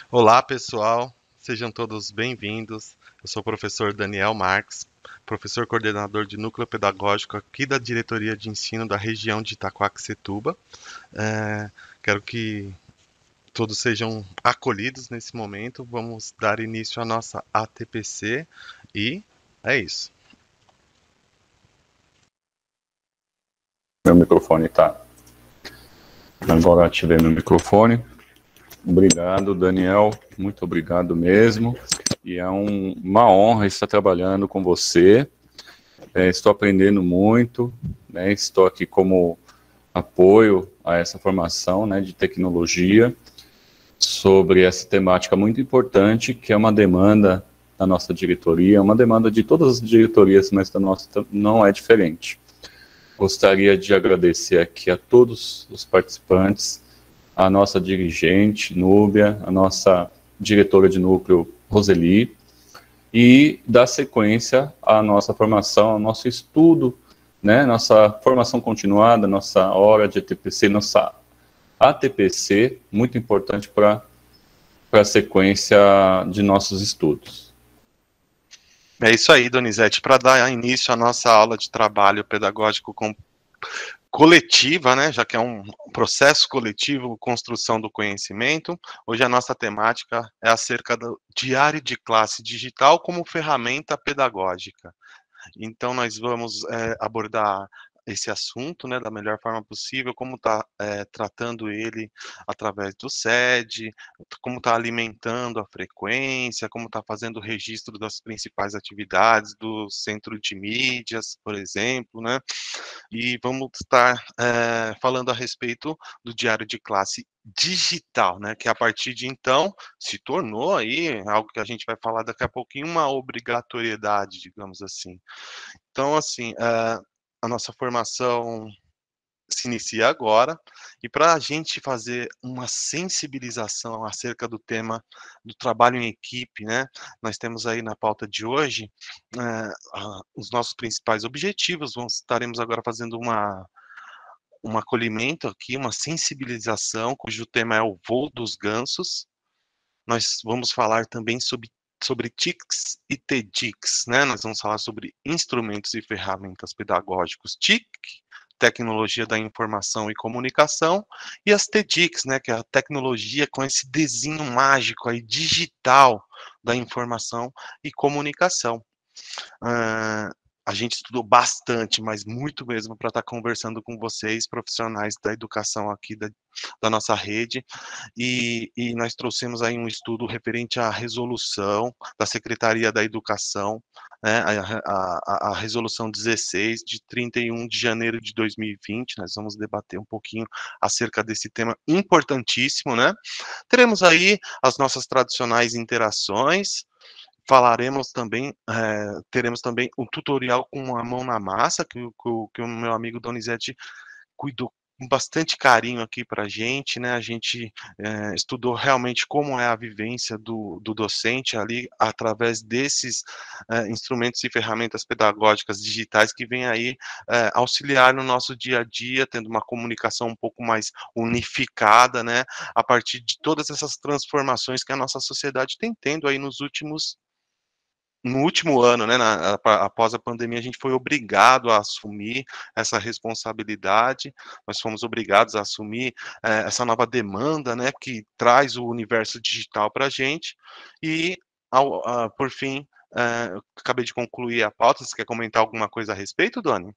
Olá, pessoal, sejam todos bem-vindos. Eu sou o professor Daniel Marques, professor coordenador de núcleo pedagógico aqui da diretoria de ensino da região de Itaquaquecetuba. É, Quero que todos sejam acolhidos nesse momento. Vamos dar início à nossa ATPC e é isso. Meu microfone tá. Agora ativei meu microfone. Obrigado, Daniel. Muito obrigado mesmo. E é uma honra estar trabalhando com você. Estou aprendendo muito, né? Estou aqui como apoio a essa formação, né, de tecnologia sobre essa temática muito importante, que é uma demanda da nossa diretoria, uma demanda de todas as diretorias, mas da nossa não é diferente. Gostaria de agradecer aqui a todos os participantes, a nossa dirigente, Núbia, a nossa diretora de núcleo, Roseli, e dar sequência à nossa formação, ao nosso estudo, né, nossa formação continuada, nossa hora de ATPC, nossa ATPC, muito importante para a sequência de nossos estudos. É isso aí, Donizete. Para dar início à nossa aula de trabalho pedagógico coletiva, né, já que é um processo coletivo, construção do conhecimento. Hoje a nossa temática é acerca do diário de classe digital como ferramenta pedagógica. Então nós vamos abordar esse assunto, né, da melhor forma possível, como está tratando ele através do SED, como está alimentando a frequência, como está fazendo o registro das principais atividades do centro de mídias, por exemplo, né? E vamos estar falando a respeito do diário de classe digital, né, que a partir de então se tornou aí algo que a gente vai falar daqui a pouquinho, uma obrigatoriedade, digamos assim. Então, assim, a nossa formação se inicia agora, e para a gente fazer uma sensibilização acerca do tema do trabalho em equipe, né, nós temos aí na pauta de hoje os nossos principais objetivos. Estaremos agora fazendo um acolhimento aqui, uma sensibilização, cujo tema é o voo dos gansos. Nós vamos falar também sobre TICs e TEDx, né? Nós vamos falar sobre instrumentos e ferramentas pedagógicos TIC, tecnologia da informação e comunicação, e as TEDx, né, que é a tecnologia com esse desenho mágico aí digital da informação e comunicação. Ah, a gente estudou bastante, mas muito mesmo, para estar conversando com vocês, profissionais da educação aqui da nossa rede, e nós trouxemos aí um estudo referente à resolução da Secretaria da Educação, né, a resolução 16, de 31 de janeiro de 2020, nós vamos debater um pouquinho acerca desse tema importantíssimo, né? Teremos aí as nossas tradicionais interações, falaremos também, teremos também um tutorial com a mão na massa, que o meu amigo Donizete cuidou com bastante carinho aqui para a gente, né? A gente estudou realmente como é a vivência do docente ali, através desses instrumentos e ferramentas pedagógicas digitais que vêm aí auxiliar no nosso dia a dia, tendo uma comunicação um pouco mais unificada, né? A partir de todas essas transformações que a nossa sociedade tem tendo aí no último ano, né, após a pandemia, a gente foi obrigado a assumir essa responsabilidade, nós fomos obrigados a assumir essa nova demanda, né, que traz o universo digital para a gente, e, por fim, eu acabei de concluir a pauta. Você quer comentar alguma coisa a respeito, Doni?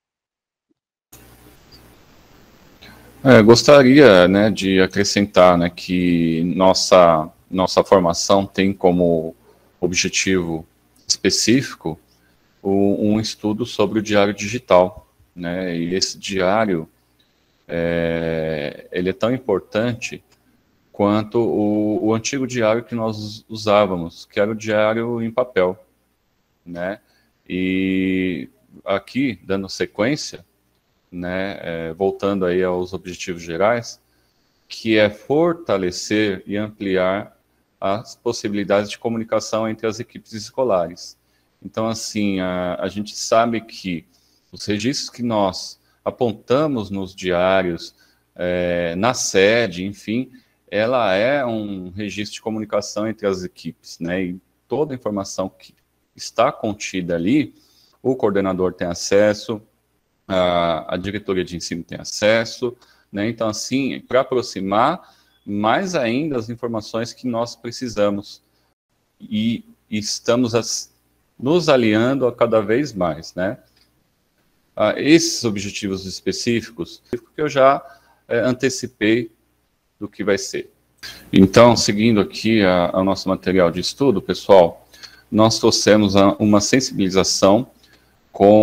Gostaria, né, de acrescentar, né, que nossa formação tem como objetivo específico um estudo sobre o diário digital, né, e esse diário ele é tão importante quanto o antigo diário que nós usávamos, que era o diário em papel, né, e aqui, dando sequência, né, voltando aí aos objetivos gerais, que é fortalecer e ampliar as possibilidades de comunicação entre as equipes escolares. Então, assim, a gente sabe que os registros que nós apontamos nos diários, na sede, enfim, ela é um registro de comunicação entre as equipes, né? E toda a informação que está contida ali, o coordenador tem acesso, a diretoria de ensino tem acesso, né? Então, assim, para aproximar mais ainda as informações que nós precisamos e estamos nos aliando a cada vez mais, né? Esses objetivos específicos que eu já antecipei do que vai ser. Então, seguindo aqui o nosso material de estudo, pessoal, nós trouxemos uma sensibilização com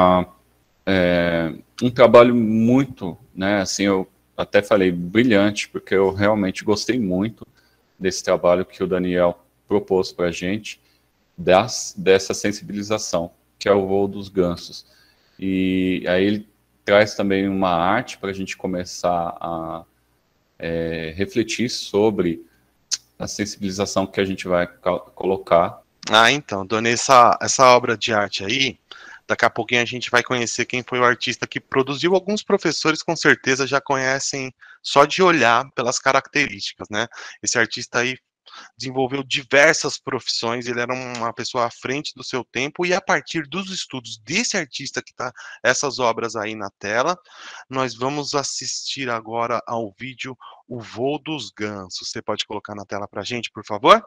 um trabalho muito, né, assim, eu até falei brilhante, porque eu realmente gostei muito desse trabalho que o Daniel propôs para a gente, dessa sensibilização, que é o voo dos gansos. E aí ele traz também uma arte para a gente começar a refletir sobre a sensibilização que a gente vai colocar. Então, Dona, essa obra de arte aí, daqui a pouquinho a gente vai conhecer quem foi o artista que produziu. Alguns professores com certeza já conhecem só de olhar pelas características, né? Esse artista aí desenvolveu diversas profissões, ele era uma pessoa à frente do seu tempo, e a partir dos estudos desse artista que está essas obras aí na tela, nós vamos assistir agora ao vídeo O Voo dos Gansos. Você pode colocar na tela para a gente, por favor?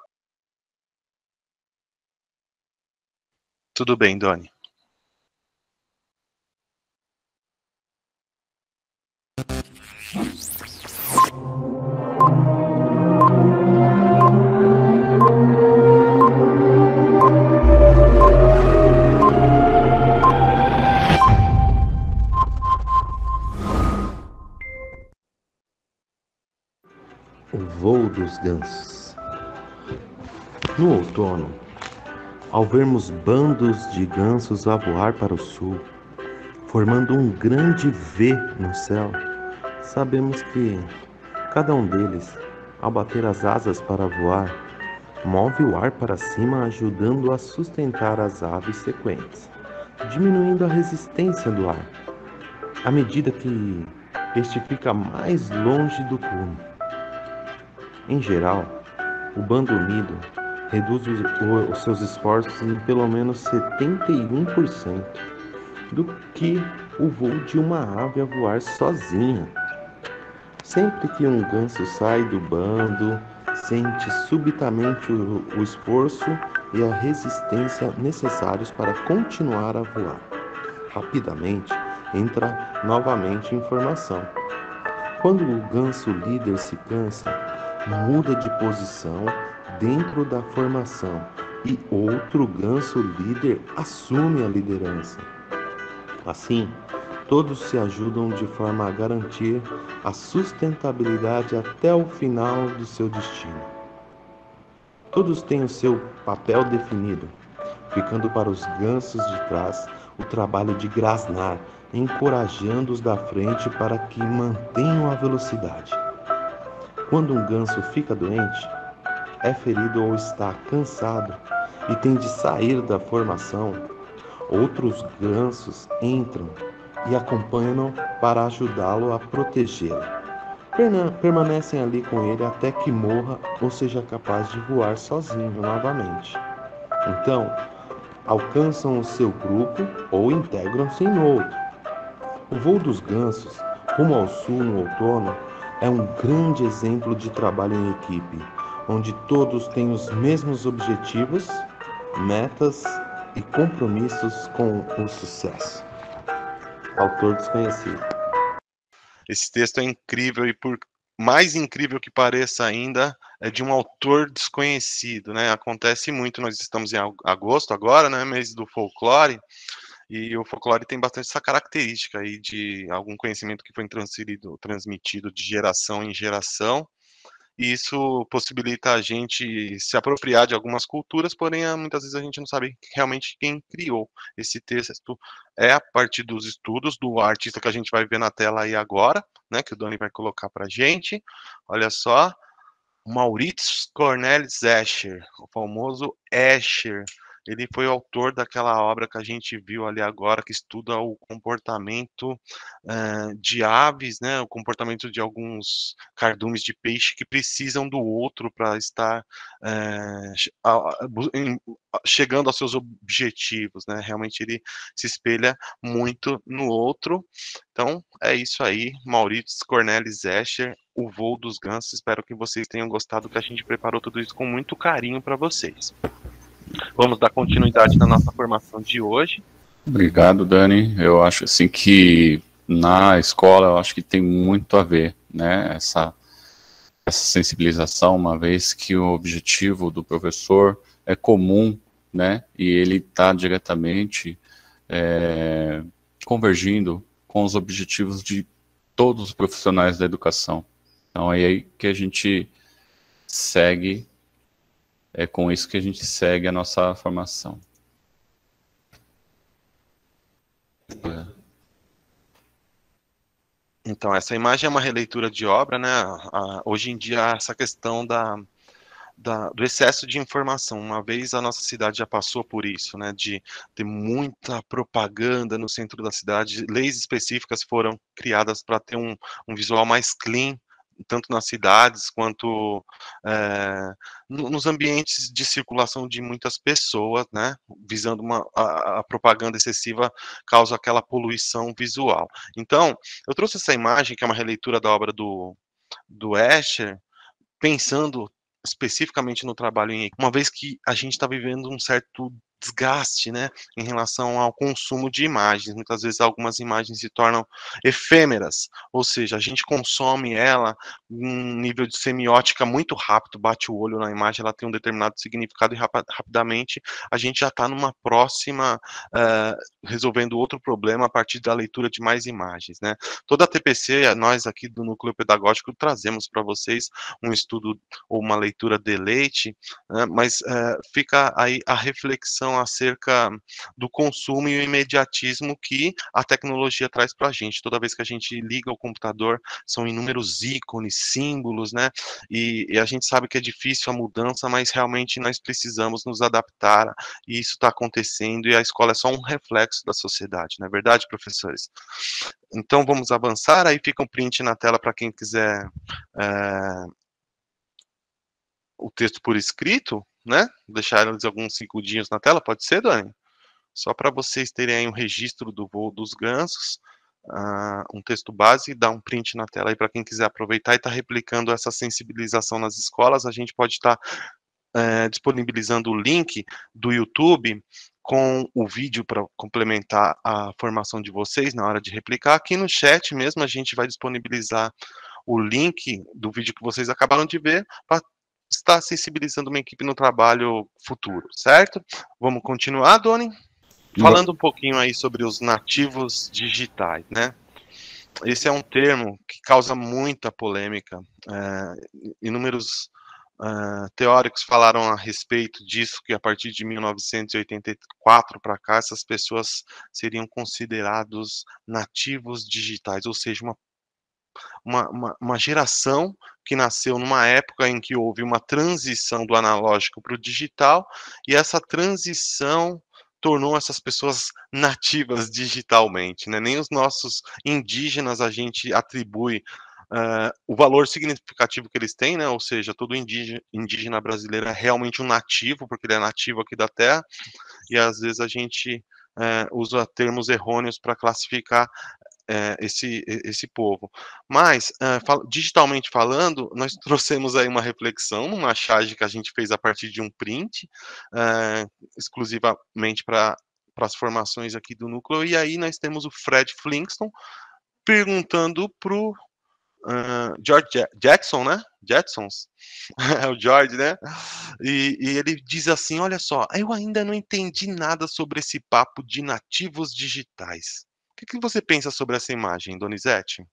Tudo bem, Doni. O voo dos gansos. No outono, ao vermos bandos de gansos a voar para o sul, formando um grande V no céu, sabemos que cada um deles, ao bater as asas para voar, move o ar para cima, ajudando a sustentar as aves sequentes, diminuindo a resistência do ar, à medida que este fica mais longe do cume. Em geral, o bando unido reduz os seus esforços em pelo menos 71% do que o voo de uma ave a voar sozinha. Sempre que um ganso sai do bando, sente subitamente o esforço e a resistência necessários para continuar a voar. Rapidamente entra novamente em formação. Quando o ganso líder se cansa, muda de posição dentro da formação e outro ganso líder assume a liderança. Assim, todos se ajudam de forma a garantir a sustentabilidade até o final do seu destino. Todos têm o seu papel definido, ficando para os gansos de trás o trabalho de grasnar, encorajando os da frente para que mantenham a velocidade. Quando um ganso fica doente, é ferido ou está cansado e tem de sair da formação, outros gansos entram e acompanham para ajudá-lo a protegê-lo. Permanecem ali com ele até que morra ou seja capaz de voar sozinho novamente. Então, alcançam o seu grupo ou integram-se em outro. O voo dos gansos, rumo ao sul no outono, é um grande exemplo de trabalho em equipe, onde todos têm os mesmos objetivos, metas e compromissos com o sucesso. Autor desconhecido. Esse texto é incrível e, por mais incrível que pareça ainda, é de um autor desconhecido, né? Acontece muito, nós estamos em agosto agora, né? Mês do folclore, e o folclore tem bastante essa característica aí de algum conhecimento que foi transmitido de geração em geração, e isso possibilita a gente se apropriar de algumas culturas, porém, muitas vezes a gente não sabe realmente quem criou esse texto. É a partir dos estudos do artista que a gente vai ver na tela aí agora, né, que o Doni vai colocar para a gente. Olha só, Maurits Cornelis Escher, o famoso Escher, ele foi autor daquela obra que a gente viu ali agora, que estuda o comportamento de aves, né, o comportamento de alguns cardumes de peixe que precisam do outro para estar chegando aos seus objetivos, né? Realmente ele se espelha muito no outro. Então, é isso aí, Maurício Cornelis Escher, O Voo dos Gansos. Espero que vocês tenham gostado, que a gente preparou tudo isso com muito carinho para vocês. Vamos dar continuidade na nossa formação de hoje. Obrigado, Dani. Eu acho assim que na escola eu acho que tem muito a ver, né, essa sensibilização, uma vez que o objetivo do professor é comum, né, e ele está diretamente convergindo com os objetivos de todos os profissionais da educação. Então é aí que a gente segue, é com isso que a gente segue a nossa formação. Então, essa imagem é uma releitura de obra, né? Hoje em dia, essa questão do excesso de informação. Uma vez a nossa cidade já passou por isso, né? De ter muita propaganda no centro da cidade. Leis específicas foram criadas para ter um visual mais clean, tanto nas cidades quanto nos ambientes de circulação de muitas pessoas, né, visando a propaganda excessiva causa aquela poluição visual. Então, eu trouxe essa imagem, que é uma releitura da obra do Escher, pensando especificamente no trabalho em equipe, uma vez que a gente está vivendo um certo desgaste, né, em relação ao consumo de imagens. Muitas vezes algumas imagens se tornam efêmeras, ou seja, a gente consome ela um nível de semiótica muito rápido, bate o olho na imagem, ela tem um determinado significado e rapidamente a gente já está numa próxima, resolvendo outro problema a partir da leitura de mais imagens, né. Toda a TPC, nós aqui do Núcleo Pedagógico trazemos para vocês um estudo ou uma leitura de leite, né, mas fica aí a reflexão acerca do consumo e o imediatismo que a tecnologia traz para a gente. Toda vez que a gente liga o computador, são inúmeros ícones, símbolos, né? E a gente sabe que é difícil a mudança, mas realmente nós precisamos nos adaptar, e isso está acontecendo, e a escola é só um reflexo da sociedade, não é verdade, professores? Então vamos avançar, aí fica um print na tela para quem quiser o texto por escrito, né? Deixar eles alguns segundinhos na tela, pode ser, Dani? Só para vocês terem aí um registro do voo dos gansos, um texto base, dá um print na tela aí para quem quiser aproveitar e estar replicando essa sensibilização nas escolas. A gente pode estar disponibilizando o link do YouTube com o vídeo para complementar a formação de vocês na hora de replicar. Aqui no chat mesmo a gente vai disponibilizar o link do vídeo que vocês acabaram de ver para estar sensibilizando uma equipe no trabalho futuro, certo? Vamos continuar, Doni? Falando um pouquinho aí sobre os nativos digitais, né? Esse é um termo que causa muita polêmica. Inúmeros teóricos falaram a respeito disso, que a partir de 1984 para cá, essas pessoas seriam considerados nativos digitais, ou seja, uma geração que nasceu numa época em que houve uma transição do analógico para o digital, e essa transição tornou essas pessoas nativas digitalmente, né? Nem os nossos indígenas a gente atribui o valor significativo que eles têm, né? Ou seja, todo indígena brasileiro é realmente um nativo, porque ele é nativo aqui da terra, e às vezes a gente usa termos errôneos para classificar esse povo. Mas, digitalmente falando, nós trouxemos aí uma reflexão, uma charge que a gente fez a partir de um print, exclusivamente para as formações aqui do núcleo, e aí nós temos o Fred Flintstone perguntando para o George Jackson, né? Jetsons, é o George, né? E ele diz assim: olha só, eu ainda não entendi nada sobre esse papo de nativos digitais. O que você pensa sobre essa imagem, Donizete?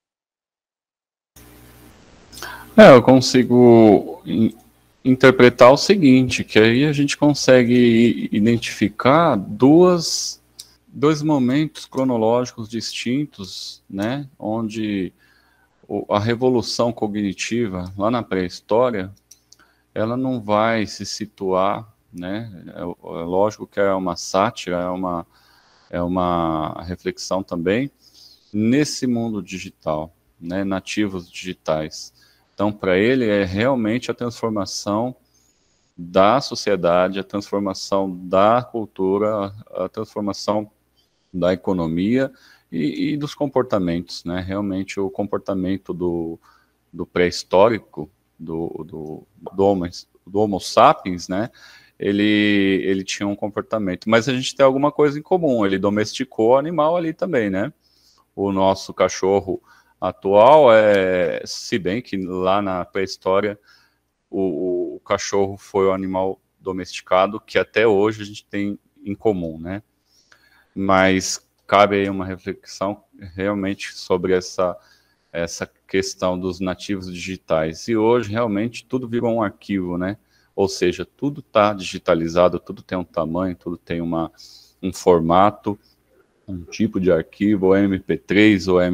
Eu consigo interpretar o seguinte, que aí a gente consegue identificar dois momentos cronológicos distintos, né, onde a revolução cognitiva, lá na pré-história, ela não vai se situar né? É lógico que é uma sátira, é uma reflexão também nesse mundo digital, né? Nativos digitais. Então, para ele, é realmente a transformação da sociedade, a transformação da cultura, a transformação da economia e dos comportamentos, né? Realmente o comportamento do pré-histórico, do Homo sapiens, né? Ele tinha um comportamento, mas a gente tem alguma coisa em comum, ele domesticou o animal ali também, né? O nosso cachorro atual, se bem que lá na pré-história o cachorro foi o animal domesticado que até hoje a gente tem em comum, né? Mas cabe aí uma reflexão realmente sobre essa questão dos nativos digitais. E hoje realmente tudo virou um arquivo, né? Ou seja, tudo está digitalizado, tudo tem um tamanho, tudo tem um formato, um tipo de arquivo, ou MP3, ou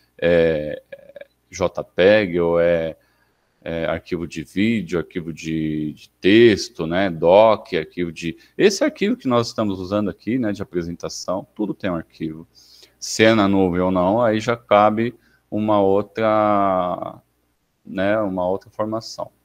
JPEG, ou arquivo de vídeo, arquivo de texto, né, doc, arquivo de... Esse arquivo que nós estamos usando aqui, né, de apresentação, tudo tem um arquivo. Se é na nuvem ou não, aí já cabe uma outra formação.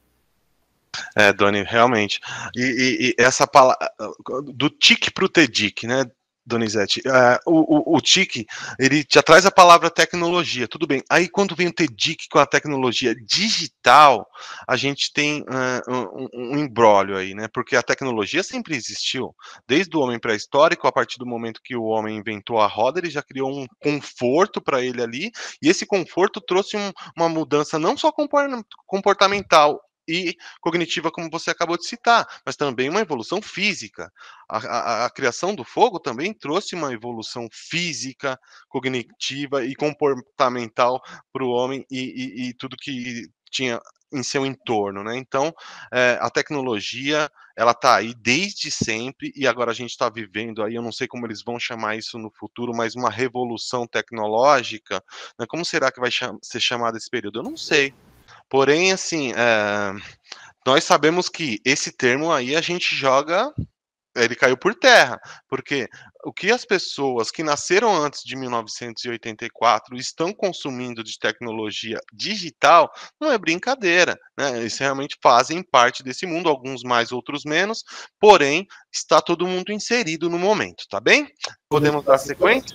Doni, realmente. E essa palavra, do TIC para o TEDIC, né, Donizete? O TIC, ele já traz a palavra tecnologia, tudo bem. Aí, quando vem o TEDIC com a tecnologia digital, a gente tem um imbróglio aí, né? Porque a tecnologia sempre existiu. Desde o homem pré-histórico, a partir do momento que o homem inventou a roda, ele já criou um conforto para ele ali, e esse conforto trouxe uma mudança não só comportamental e cognitiva, como você acabou de citar, mas também uma evolução física. A criação do fogo também trouxe uma evolução física, cognitiva e comportamental para o homem e tudo que tinha em seu entorno, né? Então, a tecnologia, ela está aí desde sempre e agora a gente está vivendo aí, eu não sei como eles vão chamar isso no futuro, mas uma revolução tecnológica, né? Como será que vai ser chamado esse período? Eu não sei. Porém, assim, nós sabemos que esse termo aí a gente joga, ele caiu por terra, porque o que as pessoas que nasceram antes de 1984 estão consumindo de tecnologia digital não é brincadeira, né? Eles realmente fazem parte desse mundo, alguns mais, outros menos, porém, está todo mundo inserido no momento, tá bem? Podemos dar sequência?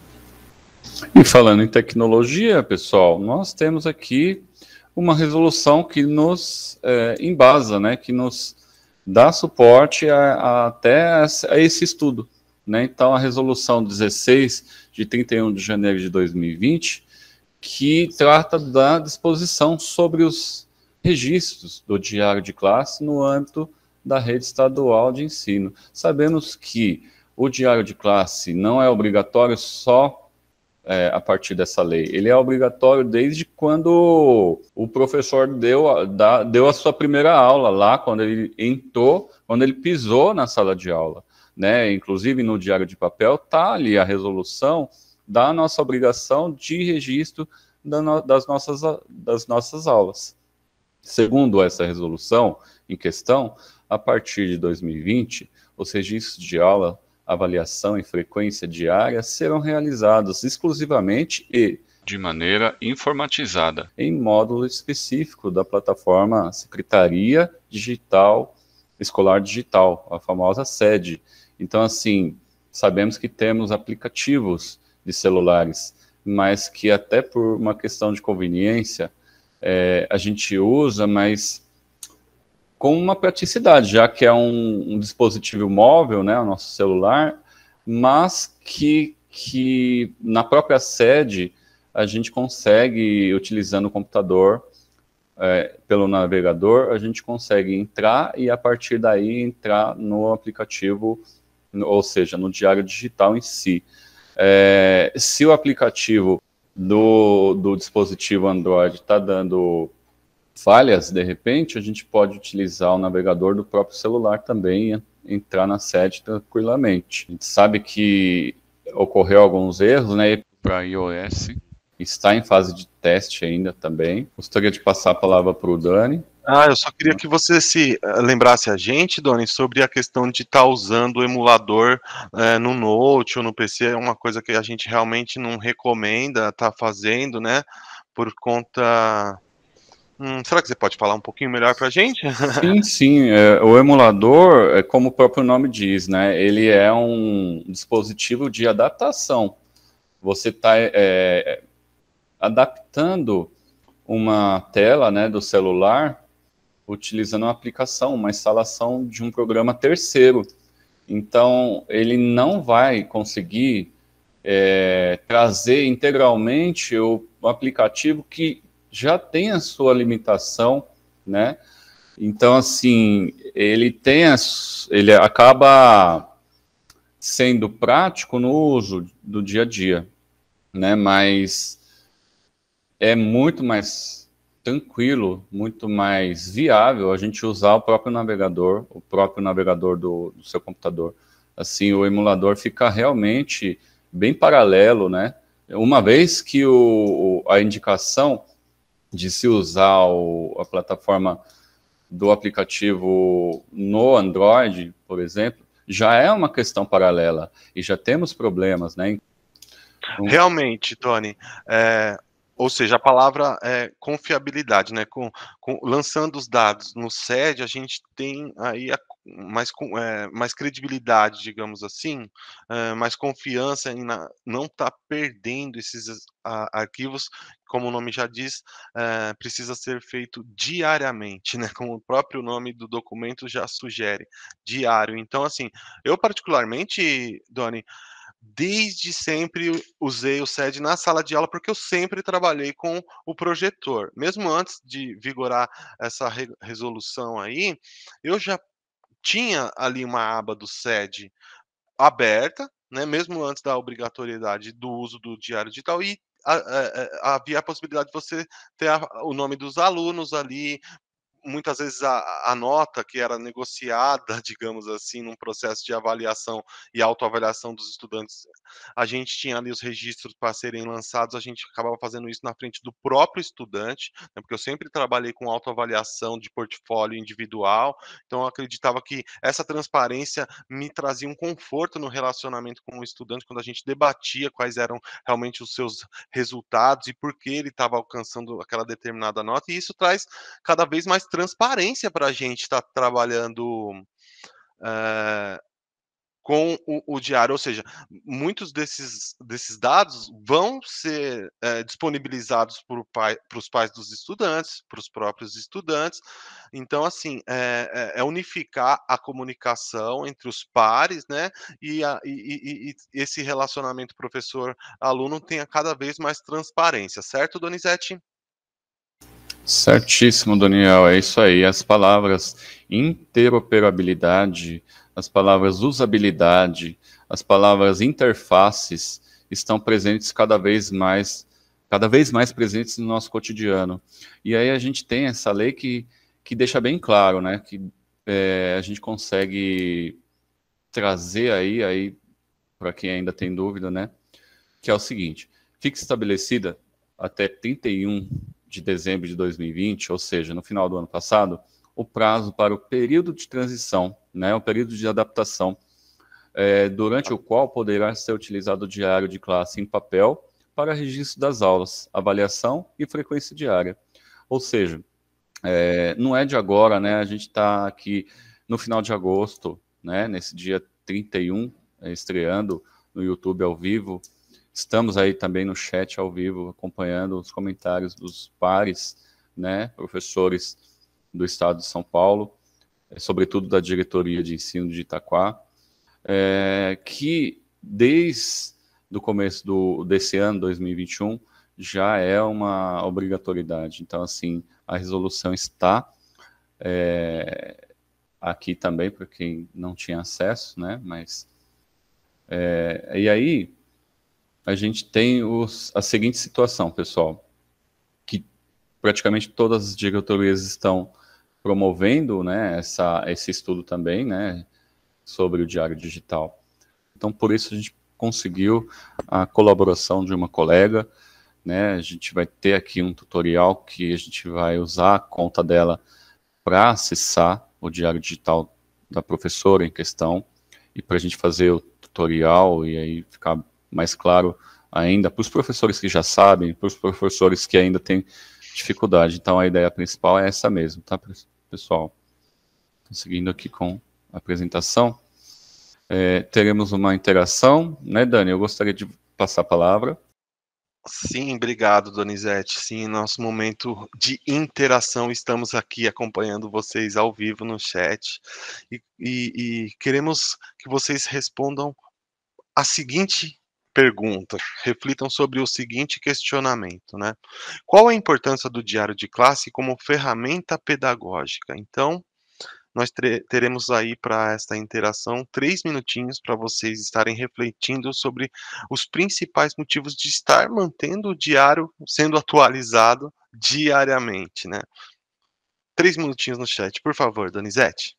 E falando em tecnologia, pessoal, nós temos aqui uma resolução que nos embasa, né, que nos dá suporte até a esse estudo, né? Então, a resolução 16, de 31 de janeiro de 2020, que trata da disposição sobre os registros do diário de classe no âmbito da rede estadual de ensino. Sabemos que o diário de classe não é obrigatório só a partir dessa lei. Ele é obrigatório desde quando o professor deu a sua primeira aula, lá quando ele entrou, quando ele pisou na sala de aula, né? Inclusive no diário de papel está ali a resolução da nossa obrigação de registro das nossas aulas. Segundo essa resolução em questão, a partir de 2020, os registros de aula, avaliação e frequência diária serão realizados exclusivamente e de maneira informatizada em módulo específico da plataforma Secretaria Digital Escolar Digital, a famosa SED. Então, assim, sabemos que temos aplicativos de celulares, mas que até por uma questão de conveniência a gente usa, mas com uma praticidade, já que é um dispositivo móvel, né, o nosso celular, mas que na própria sede a gente consegue, utilizando o computador, pelo navegador, a gente consegue entrar e a partir daí entrar no aplicativo, ou seja, no diário digital em si. Se o aplicativo do dispositivo Android está dando falhas, de repente, a gente pode utilizar o navegador do próprio celular também e entrar na sede tranquilamente. A gente sabe que ocorreu alguns erros, né, para iOS, está em fase de teste ainda também. Gostaria de passar a palavra para o Dani, Eu só queria que você se lembrasse a gente, Doni, sobre a questão de estar usando o emulador no Note ou no PC, é uma coisa que a gente realmente não recomenda estar fazendo, né? Por conta. Será que você pode falar um pouquinho melhor para a gente? Sim, sim. O emulador, como o próprio nome diz, né? Ele é um dispositivo de adaptação. Você está adaptando uma tela, né, do celular utilizando uma aplicação, uma instalação de um programa terceiro. Então, ele não vai conseguir trazer integralmente o aplicativo que já tem a sua limitação, né? Então, assim, ele acaba sendo prático no uso do dia a dia, né? Mas é muito mais tranquilo, muito mais viável a gente usar o próprio navegador do seu computador. Assim, o emulador fica realmente bem paralelo, né? Uma vez que a indicação de se usar a plataforma do aplicativo no Android, por exemplo, já é uma questão paralela e já temos problemas, né? Realmente, Tony, ou seja, a palavra é confiabilidade, né? Lançando os dados no SED, a gente tem aí mais credibilidade, digamos assim, mais confiança em não estar perdendo esses arquivos, como o nome já diz, precisa ser feito diariamente, né? Como o próprio nome do documento já sugere, diário. Então, assim, eu particularmente, Doni, desde sempre usei o SED na sala de aula, porque eu sempre trabalhei com o projetor. Mesmo antes de vigorar essa resolução aí, eu já tinha ali uma aba do SED aberta, né, mesmo antes da obrigatoriedade do uso do diário digital, e havia a possibilidade de você ter o nome dos alunos ali, muitas vezes a nota que era negociada, digamos assim, num processo de avaliação e autoavaliação dos estudantes, a gente tinha ali os registros para serem lançados, a gente acabava fazendo isso na frente do próprio estudante, né, porque eu sempre trabalhei com autoavaliação de portfólio individual, então eu acreditava que essa transparência me trazia um conforto no relacionamento com o estudante, quando a gente debatia quais eram realmente os seus resultados e por que ele estava alcançando aquela determinada nota, e isso traz cada vez mais transparência para a gente estar trabalhando eh, com o diário, ou seja, muitos desses dados vão ser disponibilizados para os pais dos estudantes, para os próprios estudantes. Então, assim, é unificar a comunicação entre os pares, né? E esse relacionamento professor-aluno tenha cada vez mais transparência, certo, Donizete? Certíssimo, Daniel, é isso aí. As palavras interoperabilidade, as palavras usabilidade, as palavras interfaces estão presentes cada vez mais presentes no nosso cotidiano. E aí a gente tem essa lei que deixa bem claro, né, que a gente consegue trazer aí para quem ainda tem dúvida, né, que é o seguinte: fica estabelecida até 31 de dezembro de 2020, ou seja, no final do ano passado, o prazo para o período de transição, né, o período de adaptação, durante o qual poderá ser utilizado o diário de classe em papel para registro das aulas, avaliação e frequência diária. Ou seja, não é de agora, né, a gente está aqui no final de agosto, né, nesse dia 31, estreando no YouTube ao vivo. Estamos aí também no chat ao vivo, acompanhando os comentários dos pares, né, professores do estado de São Paulo, sobretudo da diretoria de ensino de Itaquá, que desde o começo desse ano, 2021, já é uma obrigatoriedade. Então, assim, a resolução está aqui também para quem não tinha acesso, né, mas... e aí... a gente tem a seguinte situação, pessoal, que praticamente todas as diretorias estão promovendo, né, esse estudo também, né, sobre o diário digital. Então, por isso a gente conseguiu a colaboração de uma colega, né, a gente vai ter aqui um tutorial que a gente vai usar a conta dela para acessar o diário digital da professora em questão e para a gente fazer o tutorial e aí ficar mais claro ainda para os professores que já sabem, para os professores que ainda têm dificuldade. Então, a ideia principal é essa mesmo, tá, pessoal? Tô seguindo aqui com a apresentação. Teremos uma interação, né, Dani? Eu gostaria de passar a palavra. Sim, obrigado, Donizete. Sim, nosso momento de interação, estamos aqui acompanhando vocês ao vivo no chat e queremos que vocês respondam a seguinte pergunta, reflitam sobre o seguinte questionamento, né? Qual a importância do diário de classe como ferramenta pedagógica? Então, nós teremos aí para esta interação 3 minutinhos para vocês estarem refletindo sobre os principais motivos de estar mantendo o diário sendo atualizado diariamente, né? 3 minutinhos no chat, por favor, Donizete.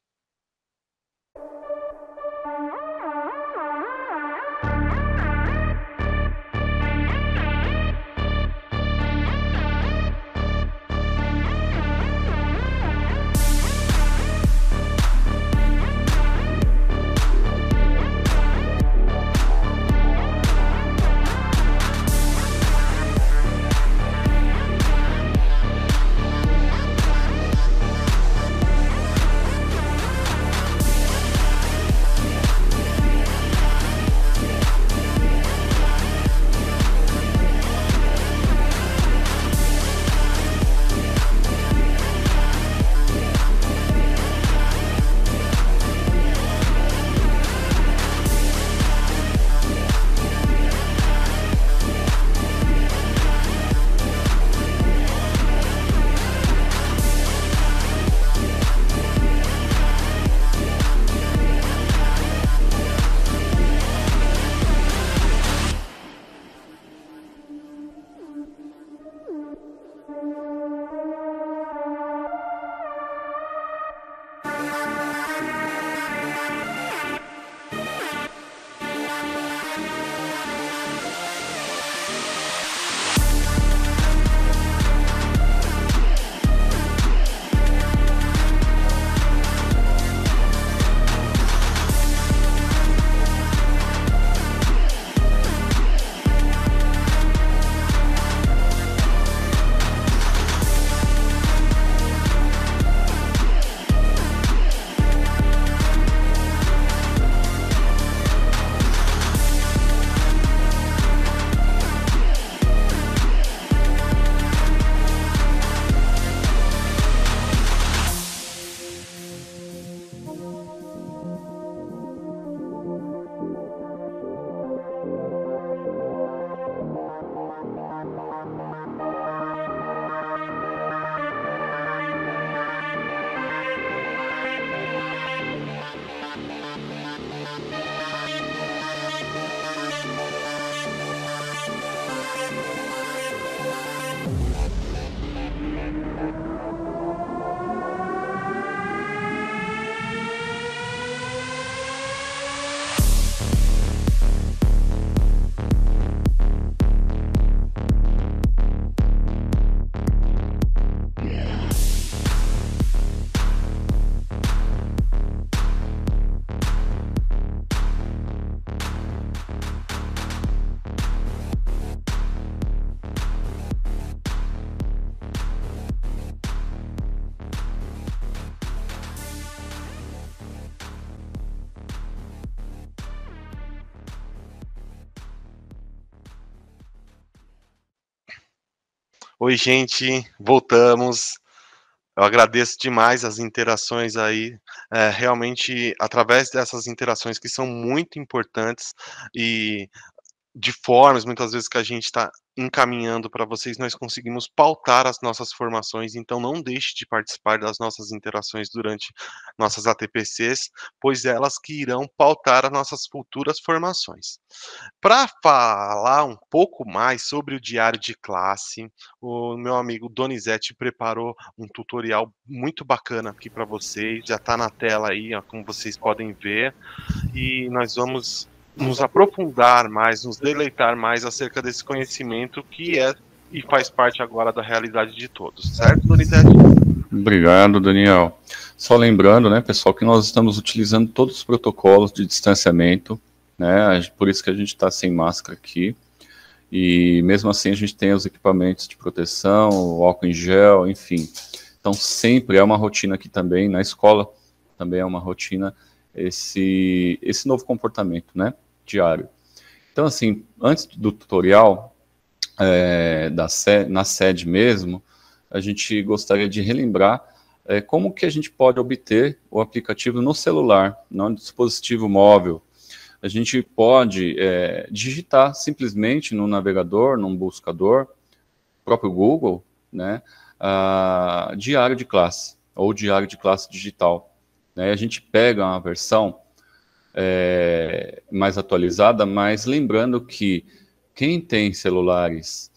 Oi, gente, voltamos. Eu agradeço demais as interações aí, realmente através dessas interações que são muito importantes e de formas, muitas vezes, que a gente está encaminhando para vocês, nós conseguimos pautar as nossas formações, então não deixe de participar das nossas interações durante nossas ATPCs, pois elas que irão pautar as nossas futuras formações. Para falar um pouco mais sobre o diário de classe, o meu amigo Donizete preparou um tutorial muito bacana aqui para vocês, já está na tela aí, ó, como vocês podem ver, e nós vamos nos aprofundar mais, nos deleitar mais acerca desse conhecimento que é e faz parte agora da realidade de todos, certo, Donizete? Obrigado, Daniel. Só lembrando, né, pessoal, que nós estamos utilizando todos os protocolos de distanciamento, né, por isso que a gente está sem máscara aqui, e mesmo assim a gente tem os equipamentos de proteção, o álcool em gel, enfim. Então sempre é uma rotina aqui também, na escola também é uma rotina esse novo comportamento, né, diário. Então assim, antes do tutorial, na sede mesmo, a gente gostaria de relembrar como que a gente pode obter o aplicativo no celular, no dispositivo móvel. A gente pode digitar simplesmente no navegador, num buscador, próprio Google, né, diário de classe, ou diário de classe digital. Né, a gente pega uma versão mais atualizada, mas lembrando que quem tem celulares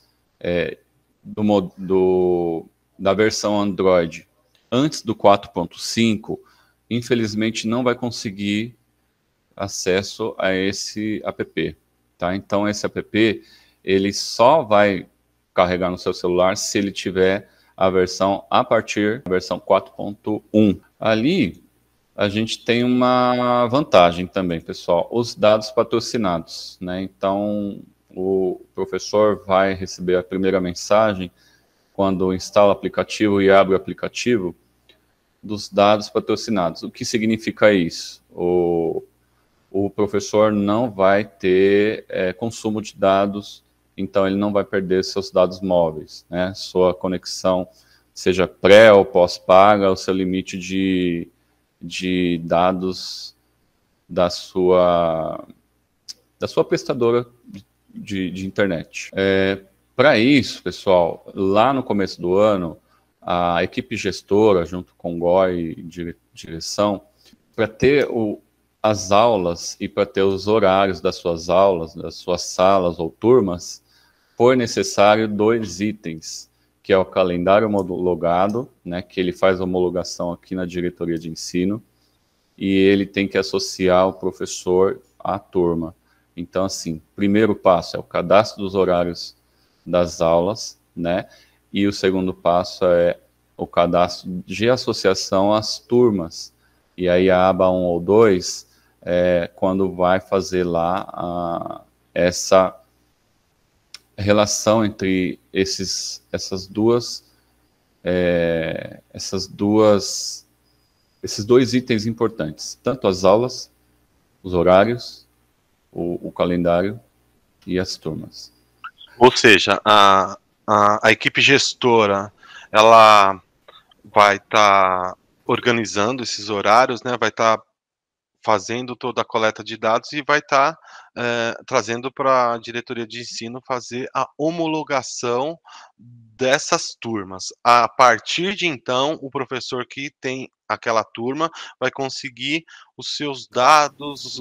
da versão Android antes do 4.5, infelizmente não vai conseguir acesso a esse app, tá? Então esse app, ele só vai carregar no seu celular se ele tiver a versão a partir da versão 4.1. Ali a gente tem uma vantagem também, pessoal, os dados patrocinados, né? Então o professor vai receber a primeira mensagem quando instala o aplicativo e abre o aplicativo dos dados patrocinados. O que significa isso? O professor não vai ter consumo de dados, então ele não vai perder seus dados móveis, né? Sua conexão, seja pré ou pós-paga, o seu limite de dados da sua prestadora de internet. Para isso, pessoal, lá no começo do ano, a equipe gestora, junto com o GOI e direção, para ter as aulas e para ter os horários das suas aulas, das suas salas ou turmas, foi necessário 2 itens, que é o calendário homologado, né, que ele faz a homologação aqui na diretoria de ensino, e ele tem que associar o professor à turma. Então, assim, primeiro passo é o cadastro dos horários das aulas, né, e o segundo passo é o cadastro de associação às turmas. E aí a aba 1 ou 2 quando vai fazer lá essa relação entre esses dois itens importantes, tanto as aulas, os horários, o calendário e as turmas. Ou seja, a equipe gestora, ela vai estar organizando esses horários, né? Vai estar fazendo toda a coleta de dados e vai estar trazendo para a diretoria de ensino fazer a homologação dessas turmas. A partir de então, o professor que tem aquela turma vai conseguir os seus dados,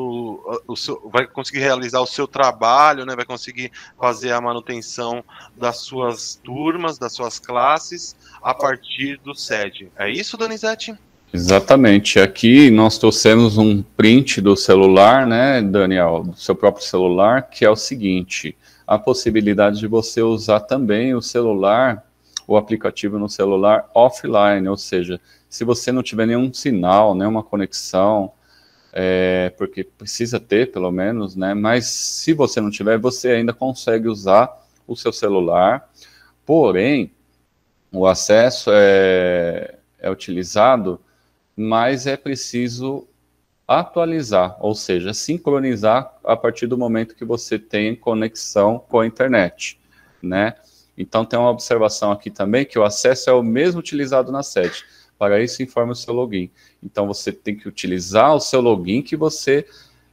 vai conseguir realizar o seu trabalho, né? Vai conseguir fazer a manutenção das suas turmas, das suas classes, a partir do SED. É isso, Donizete? Exatamente. Aqui nós trouxemos um print do celular, né, Daniel, do seu próprio celular, que é o seguinte: a possibilidade de você usar também o celular, o aplicativo no celular offline, ou seja, se você não tiver nenhum sinal, nenhuma conexão, porque precisa ter pelo menos, né, mas se você não tiver, você ainda consegue usar o seu celular, porém, o acesso é utilizado, mas é preciso atualizar, ou seja, sincronizar a partir do momento que você tem conexão com a internet, né? Então tem uma observação aqui também, que o acesso é o mesmo utilizado na sede. Para isso, informe o seu login. Então você tem que utilizar o seu login que você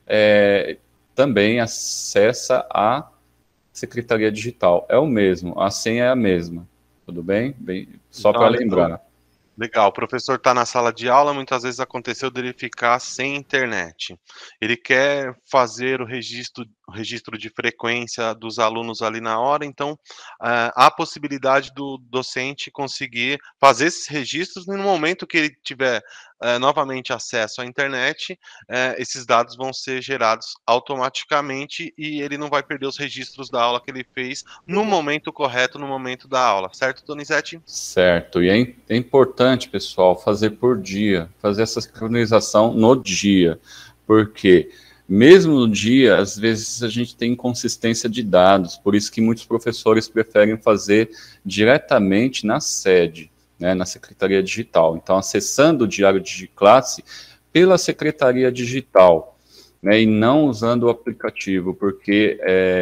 também acessa a Secretaria Digital. É o mesmo, a senha é a mesma. Tudo bem? Só para lembrar. Legal, o professor está na sala de aula, muitas vezes aconteceu dele ficar sem internet. Ele quer fazer o registro de frequência dos alunos ali na hora, então há a possibilidade do docente conseguir fazer esses registros no momento que ele tiver novamente acesso à internet, esses dados vão ser gerados automaticamente e ele não vai perder os registros da aula que ele fez no momento correto, no momento da aula, certo, Donizete? Certo, e é importante, pessoal, fazer por dia, fazer essa sincronização no dia, porque mesmo no dia, às vezes a gente tem inconsistência de dados, por isso que muitos professores preferem fazer diretamente na sede, né, na Secretaria Digital. Então, acessando o Diário de Classe pela Secretaria Digital, né, e não usando o aplicativo, porque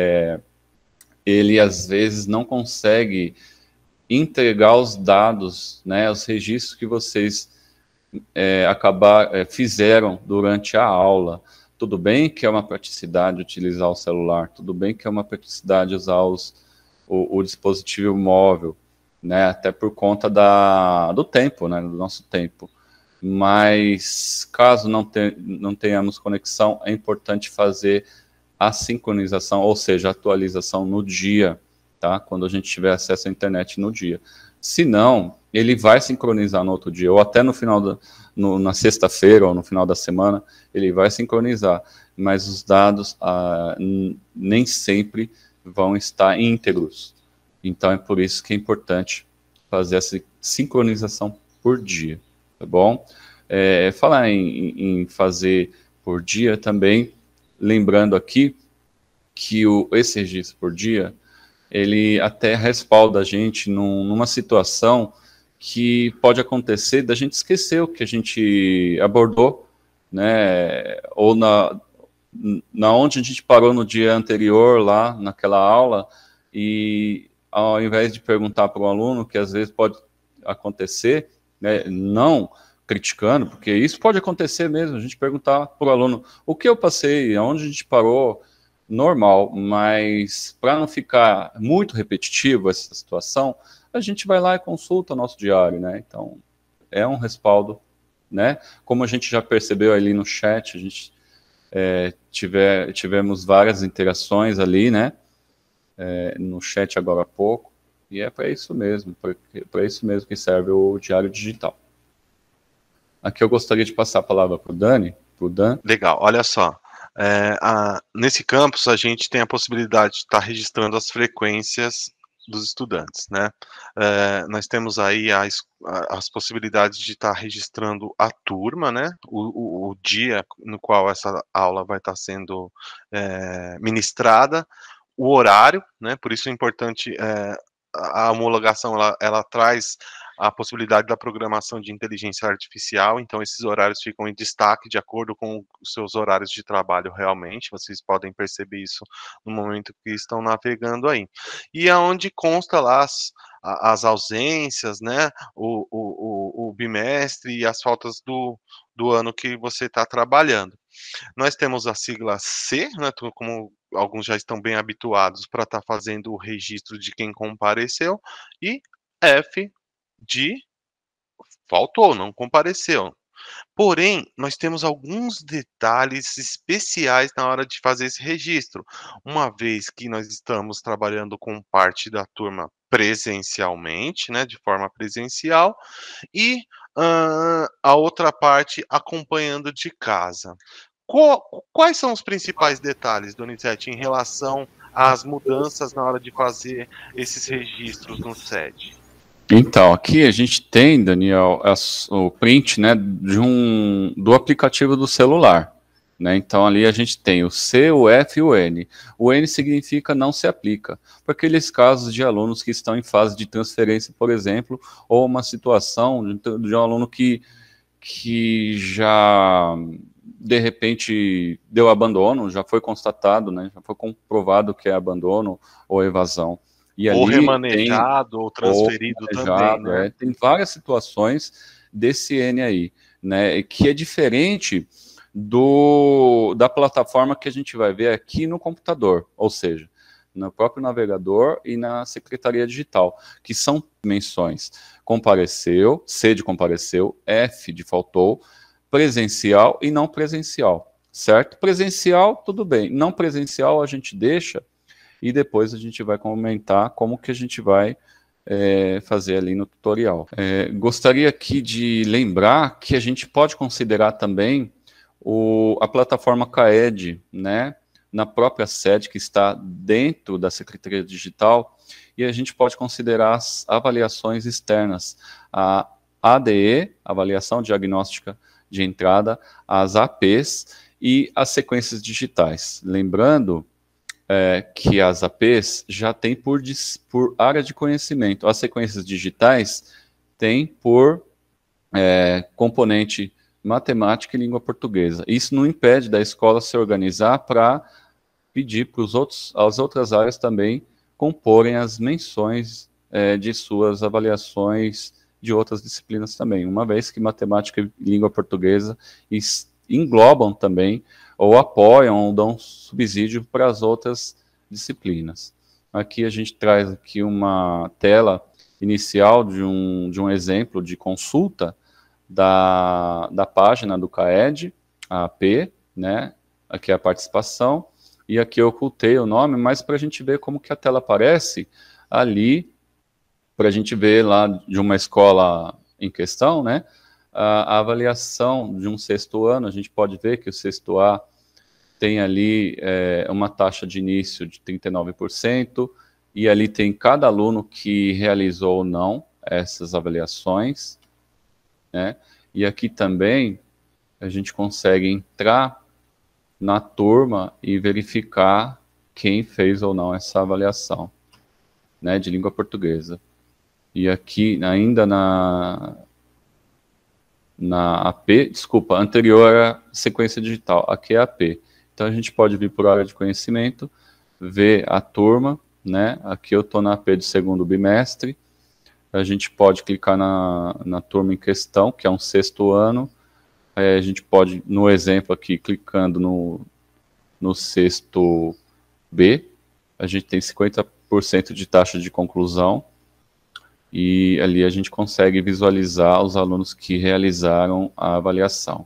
ele, às vezes, não consegue entregar os dados, né, os registros que vocês fizeram durante a aula. Tudo bem que é uma praticidade utilizar o celular, tudo bem que é uma praticidade usar o dispositivo móvel, né, até por conta do tempo, né, do nosso tempo. Mas, caso não tenhamos conexão, é importante fazer a sincronização, ou seja, a atualização no dia, tá? Quando a gente tiver acesso à internet no dia. Se não, ele vai sincronizar no outro dia, ou até no final na sexta-feira, ou no final da semana, ele vai sincronizar, mas os dados nem sempre vão estar íntegros. Então, é por isso que é importante fazer essa sincronização por dia, tá bom? Falar em fazer por dia também, lembrando aqui que esse registro por dia, ele até respalda a gente numa situação que pode acontecer da gente esquecer o que a gente abordou, né, ou na onde a gente parou no dia anterior, lá naquela aula, e ao invés de perguntar para o aluno, que às vezes pode acontecer, né, não criticando, porque isso pode acontecer mesmo, a gente perguntar para o aluno o que eu passei, aonde a gente parou, normal, mas para não ficar muito repetitivo essa situação, a gente vai lá e consulta o nosso diário, né? Então, é um respaldo, né? Como a gente já percebeu ali no chat, a gente tivemos várias interações ali, né? No chat agora há pouco, e é para isso mesmo, para isso mesmo que serve o diário digital. Aqui eu gostaria de passar a palavra para o Dan. Legal, olha só. Nesse campus, a gente tem a possibilidade de estar registrando as frequências dos estudantes, né? Nós temos aí as possibilidades de estar registrando a turma, né? O dia no qual essa aula vai estar sendo ministrada, o horário, né? Por isso é importante, a homologação, ela traz a possibilidade da programação de inteligência artificial, então esses horários ficam em destaque de acordo com os seus horários de trabalho realmente, vocês podem perceber isso no momento que estão navegando aí. E aonde consta lá as ausências, né, o bimestre e as faltas do ano que você está trabalhando. Nós temos a sigla C, né, como alguns já estão bem habituados para estar fazendo o registro de quem compareceu, e F de faltou, não compareceu. Porém, nós temos alguns detalhes especiais na hora de fazer esse registro, uma vez que nós estamos trabalhando com parte da turma presencialmente, né, de forma presencial, e a outra parte acompanhando de casa. Quais são os principais detalhes, Donizete, em relação às mudanças na hora de fazer esses registros no SED? Então, aqui a gente tem, Daniel, o print, né, do aplicativo do celular, né? Então, ali a gente tem o C, o F e o N. O N significa não se aplica, para aqueles casos de alunos que estão em fase de transferência, por exemplo, ou uma situação de um aluno que já, de repente, deu abandono, já foi constatado, né, já foi comprovado que é abandono ou evasão. E ou ali remanejado, ou transferido também, né? Tem várias situações desse N aí, né? Que é diferente da plataforma que a gente vai ver aqui no computador, ou seja, no próprio navegador e na Secretaria Digital, que são menções: compareceu, C de compareceu, F de faltou, presencial e não presencial, certo? Presencial, tudo bem. Não presencial, a gente deixa, e depois a gente vai comentar como que a gente vai fazer ali no tutorial. Gostaria aqui de lembrar que a gente pode considerar também a plataforma CAED, né, na própria sede que está dentro da Secretaria Digital, e a gente pode considerar as avaliações externas, a ADE, Avaliação Diagnóstica de Entrada, as APs e as sequências digitais. Lembrando que as APs já tem por área de conhecimento, as sequências digitais têm por componente matemática e língua portuguesa. Isso não impede da escola se organizar para pedir para as outras áreas também comporem as menções de suas avaliações de outras disciplinas também, uma vez que matemática e língua portuguesa englobam também, ou apoiam, ou dão subsídio para as outras disciplinas. Aqui a gente traz aqui uma tela inicial de um exemplo de consulta da página do CAED, a AP, né? Aqui é a participação, e aqui eu ocultei o nome, mas para a gente ver como que a tela aparece ali, para a gente ver lá de uma escola em questão, né? A avaliação de um sexto ano, a gente pode ver que o sexto A tem ali uma taxa de início de 39%, e ali tem cada aluno que realizou ou não essas avaliações, né? E aqui também a gente consegue entrar na turma e verificar quem fez ou não essa avaliação, né, de língua portuguesa. E aqui, ainda na AP, desculpa, anterior à sequência digital, aqui é a AP. Então a gente pode vir por área de conhecimento, ver a turma, né? Aqui eu estou na AP do segundo bimestre, a gente pode clicar na turma em questão, que é um sexto ano, a gente pode, no exemplo aqui, clicando no sexto B, a gente tem 50% de taxa de conclusão, e ali a gente consegue visualizar os alunos que realizaram a avaliação.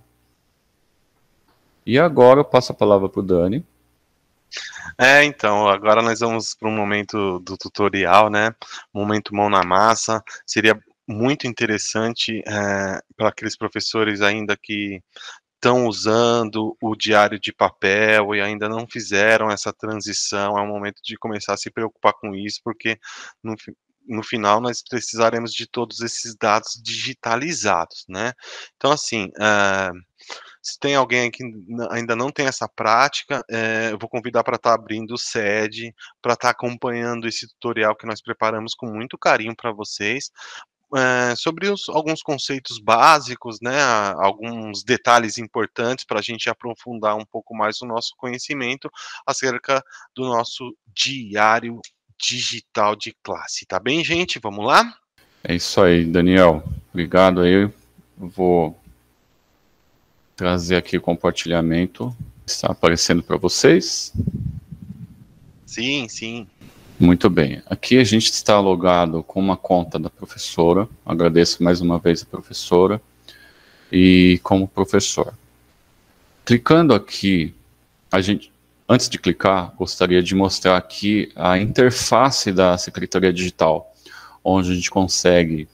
E agora eu passo a palavra para o Dani. Então, agora nós vamos para um momento do tutorial, né? Momento mão na massa. Seria muito interessante para aqueles professores ainda que estão usando o diário de papel e ainda não fizeram essa transição. É um momento de começar a se preocupar com isso, porque no final nós precisaremos de todos esses dados digitalizados, né? Então, assim, se tem alguém que ainda não tem essa prática, eu vou convidar para estar abrindo sede, para estar acompanhando esse tutorial que nós preparamos com muito carinho para vocês, sobre alguns conceitos básicos, né, alguns detalhes importantes para a gente aprofundar um pouco mais o nosso conhecimento acerca do nosso diário digital de classe. Tá bem, gente? Vamos lá? É isso aí, Daniel. Obrigado aí. Vou trazer aqui o compartilhamento. Está aparecendo para vocês? Sim, sim. Muito bem. Aqui a gente está logado com uma conta da professora. Agradeço mais uma vez a professora. E como professor. Clicando aqui, antes de clicar, gostaria de mostrar aqui a interface da Secretaria Digital, onde a gente consegue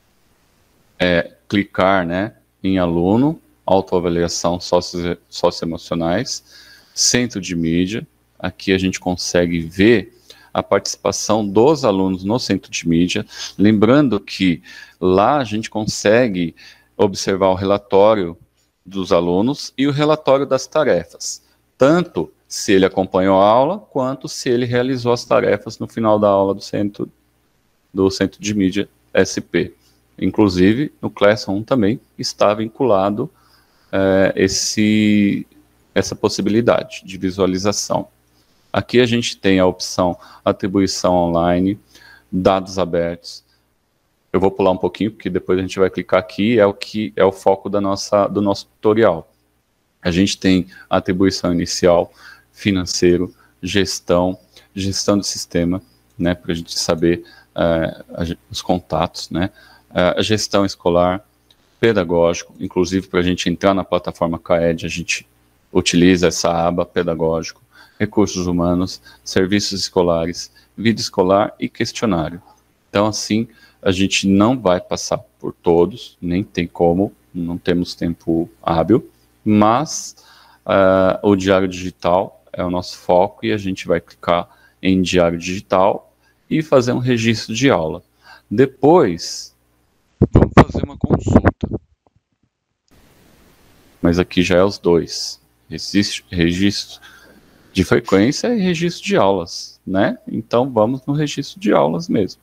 clicar, né, em aluno, autoavaliação socioemocionais, centro de mídia. Aqui a gente consegue ver a participação dos alunos no centro de mídia. Lembrando que lá a gente consegue observar o relatório dos alunos e o relatório das tarefas, tanto se ele acompanhou a aula, quanto se ele realizou as tarefas no final da aula do centro de mídia SP. Inclusive, no Classroom também está vinculado essa possibilidade de visualização. Aqui a gente tem a opção atribuição online, dados abertos. Eu vou pular um pouquinho, porque depois a gente vai clicar aqui, que é o foco do nosso tutorial. A gente tem atribuição inicial, financeiro, gestão do sistema, né, para a gente saber os contatos, né, a gestão escolar, pedagógico, inclusive para a gente entrar na plataforma CAED, a gente utiliza essa aba pedagógico, recursos humanos, serviços escolares, vida escolar e questionário. Então, assim, a gente não vai passar por todos, nem tem como, não temos tempo hábil, mas o diário digital é o nosso foco e a gente vai clicar em diário digital e fazer um registro de aula. Depois, vamos fazer uma consulta. Mas aqui já é os dois. Registro de frequência e registro de aulas, né? Então vamos no registro de aulas mesmo.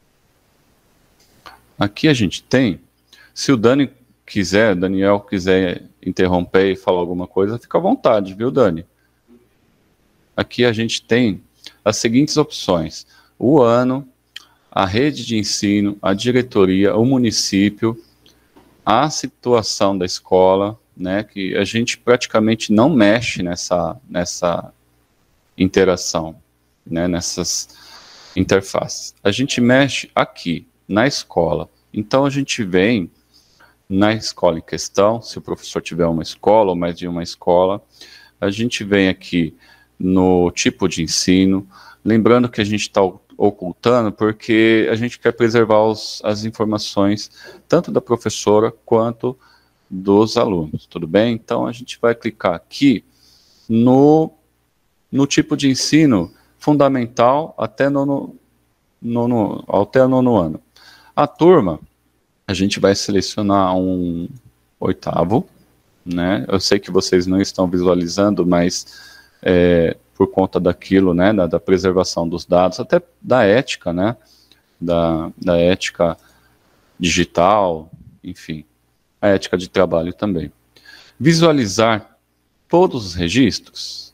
Aqui a gente tem, se o Daniel quiser interromper e falar alguma coisa, fica à vontade, viu, Dani? Aqui a gente tem as seguintes opções: o ano, a rede de ensino, a diretoria, o município, a situação da escola, né, que a gente praticamente não mexe nessa interação, né, nessas interfaces. A gente mexe aqui, na escola. Então, a gente vem na escola em questão, se o professor tiver uma escola ou mais de uma escola, a gente vem aqui no tipo de ensino, lembrando que a gente está ocultando porque a gente quer preservar as informações tanto da professora quanto dos alunos, tudo bem? Então a gente vai clicar aqui no tipo de ensino fundamental até nono ano. A turma, a gente vai selecionar um 8º, né? Eu sei que vocês não estão visualizando, mas por conta daquilo, né, da preservação dos dados, até da ética, né, da ética digital, enfim, a ética de trabalho também. Visualizar todos os registros.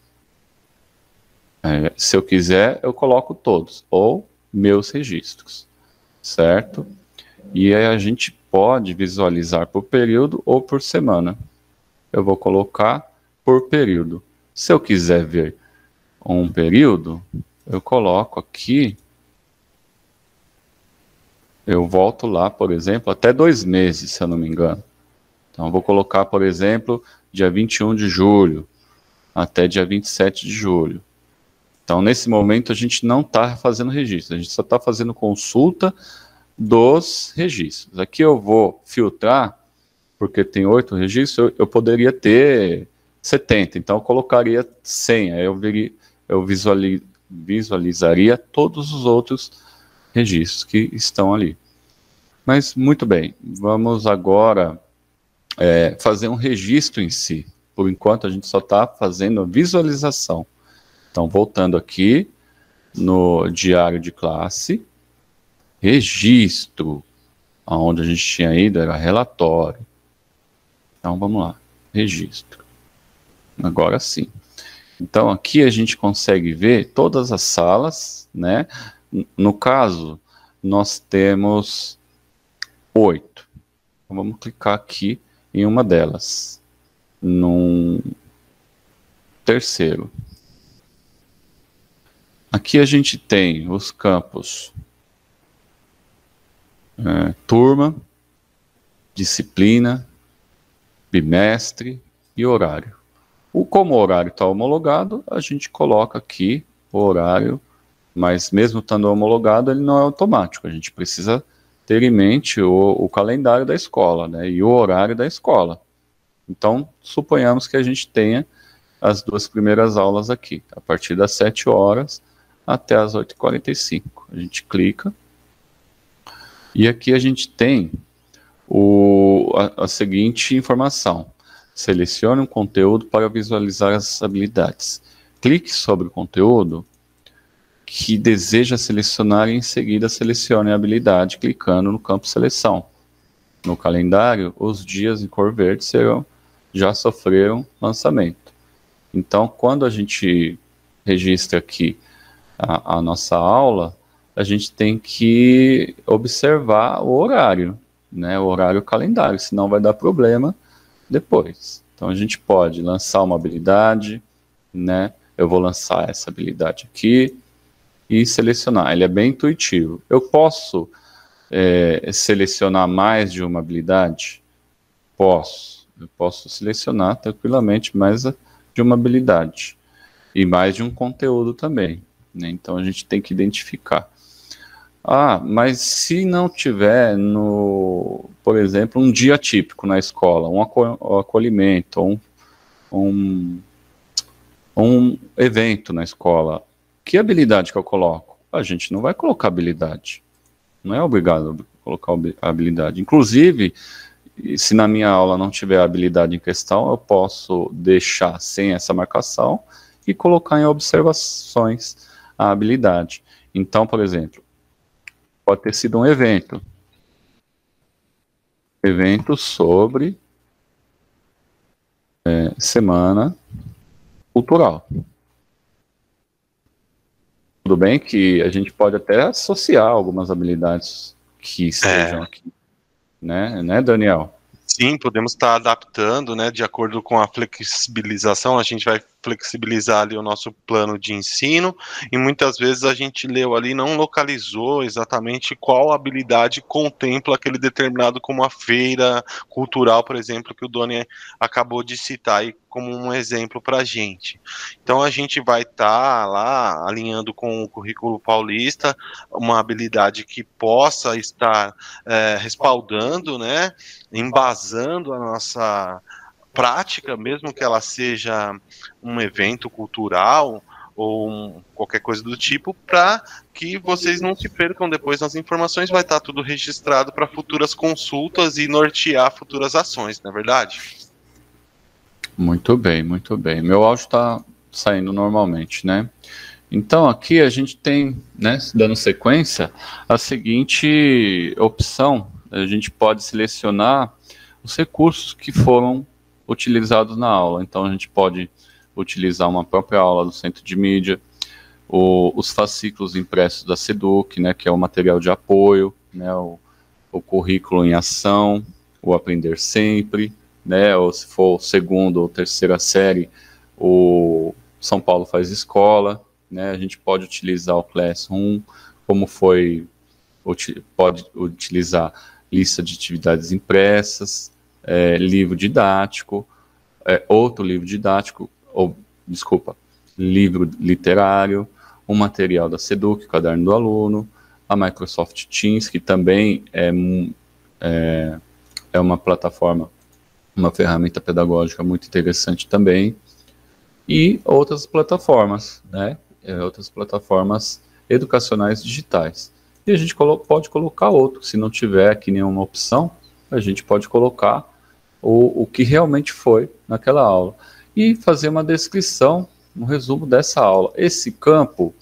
Se eu quiser, eu coloco todos, ou meus registros, certo? E aí a gente pode visualizar por período ou por semana. Eu vou colocar por período. Se eu quiser ver um período, eu coloco aqui, eu volto lá, por exemplo, até 2 meses, se eu não me engano. Então, eu vou colocar, por exemplo, dia 21 de julho, até dia 27 de julho. Então, nesse momento, a gente não está fazendo registro, a gente só está fazendo consulta dos registros. Aqui eu vou filtrar, porque tem 8 registros, eu poderia ter 70, então eu colocaria 100, aí eu visualizaria todos os outros registros que estão ali. Mas, muito bem, vamos agora fazer um registro em si. Por enquanto, a gente só está fazendo a visualização. Então, voltando aqui no diário de classe, registro, onde a gente tinha ido era relatório. Então, vamos lá, registro. Agora sim. Então, aqui a gente consegue ver todas as salas, né? No caso, nós temos 8. Então, vamos clicar aqui em uma delas. Num terceiro. Aqui a gente tem os campos turma, disciplina, bimestre e horário. Como o horário está homologado, a gente coloca aqui o horário, mas mesmo estando homologado, ele não é automático. A gente precisa ter em mente o calendário da escola, né, e o horário da escola. Então, suponhamos que a gente tenha as 2 primeiras aulas aqui, a partir das 7 horas até as 8h45. A gente clica, e aqui a gente tem a seguinte informação: selecione um conteúdo para visualizar as habilidades. Clique sobre o conteúdo que deseja selecionar e em seguida selecione a habilidade clicando no campo seleção. No calendário, os dias em cor verde já sofreram lançamento. Então, quando a gente registra aqui a nossa aula, a gente tem que observar o horário, né, o horário calendário, senão vai dar problema depois. Então, a gente pode lançar uma habilidade, né, eu vou lançar essa habilidade aqui e selecionar. Ele é bem intuitivo. Eu posso selecionar mais de uma habilidade? Posso. Eu posso selecionar tranquilamente mais de uma habilidade e mais de um conteúdo também, né? Então a gente tem que identificar. Ah, mas se não tiver, por exemplo, um dia típico na escola, um acolhimento, um, um evento na escola, que habilidade que eu coloco? A gente não vai colocar habilidade. Não é obrigado a colocar habilidade. Inclusive, se na minha aula não tiver a habilidade em questão, eu posso deixar sem essa marcação e colocar em observações a habilidade. Então, por exemplo, pode ter sido um evento sobre semana cultural. Tudo bem que a gente pode até associar algumas habilidades que estejam aqui, né, Daniel? Sim, podemos estar adaptando, né, de acordo com a flexibilização, a gente vai flexibilizar ali o nosso plano de ensino, e muitas vezes a gente leu ali, não localizou exatamente qual habilidade contempla aquele determinado, como a feira cultural, por exemplo, que o Doni acabou de citar aí como um exemplo para a gente. Então a gente vai estar lá alinhando com o currículo paulista uma habilidade que possa estar respaldando, né, embasando a nossa prática, mesmo que ela seja um evento cultural ou qualquer coisa do tipo, para que vocês não se percam depois nas informações, vai estar tudo registrado para futuras consultas e nortear futuras ações, não é verdade? Muito bem, muito bem. Meu áudio está saindo normalmente, né? Então aqui a gente tem, né, dando sequência, a seguinte opção: a gente pode selecionar os recursos que foram utilizados na aula. Então a gente pode utilizar uma própria aula do Centro de Mídia, os fascículos impressos da SEDUC, né, que é o material de apoio, né, o currículo em ação, o Aprender Sempre, né, ou se for segunda ou terceira série, o São Paulo Faz Escola, né, a gente pode utilizar o Classroom, como pode utilizar lista de atividades impressas, livro didático, outro livro didático, livro literário, um material da SEDUC, Caderno do Aluno, a Microsoft Teams, que também é uma plataforma, uma ferramenta pedagógica muito interessante também, e outras plataformas, né? Outras plataformas educacionais digitais. E a gente pode colocar outro, se não tiver aqui nenhuma opção, a gente pode colocar o que realmente foi naquela aula e fazer uma descrição, um resumo dessa aula. Esse campo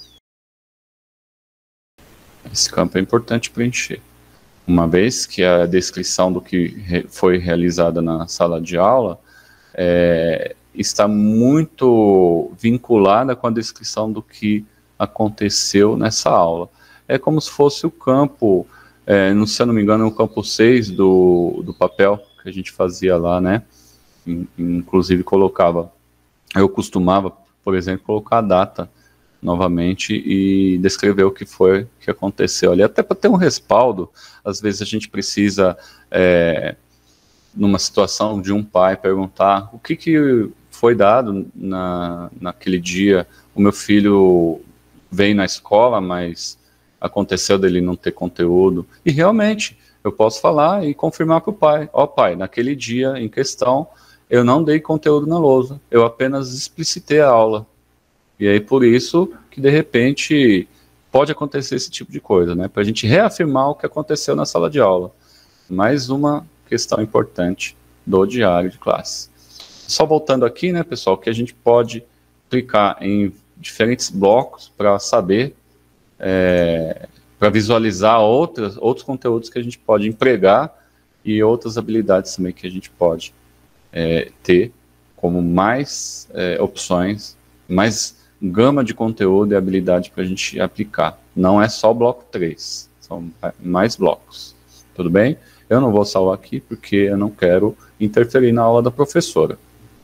é importante preencher. Uma vez que a descrição do que foi realizada na sala de aula está muito vinculada com a descrição do que aconteceu nessa aula. É como se fosse o campo, se eu não me engano, o campo 6 do papel que a gente fazia lá, né? Inclusive eu costumava, por exemplo, colocar a data novamente e descrever o que foi que aconteceu ali, até para ter um respaldo. Às vezes a gente precisa, numa situação de um pai, perguntar o que foi dado naquele dia. O meu filho veio na escola, mas aconteceu dele não ter conteúdo, e realmente eu posso falar e confirmar para o pai: pai, naquele dia em questão eu não dei conteúdo na lousa, eu apenas explicitei a aula. E aí, por isso, que de repente pode acontecer esse tipo de coisa, né? Para a gente reafirmar o que aconteceu na sala de aula. Mais uma questão importante do diário de classe. Só voltando aqui, né, pessoal, que a gente pode clicar em diferentes blocos para saber, para visualizar outros conteúdos que a gente pode empregar e outras habilidades também que a gente pode ter como mais opções, mais gama de conteúdo e habilidade para a gente aplicar. Não é só o bloco 3, são mais blocos. Tudo bem? Eu não vou salvar aqui porque eu não quero interferir na aula da professora.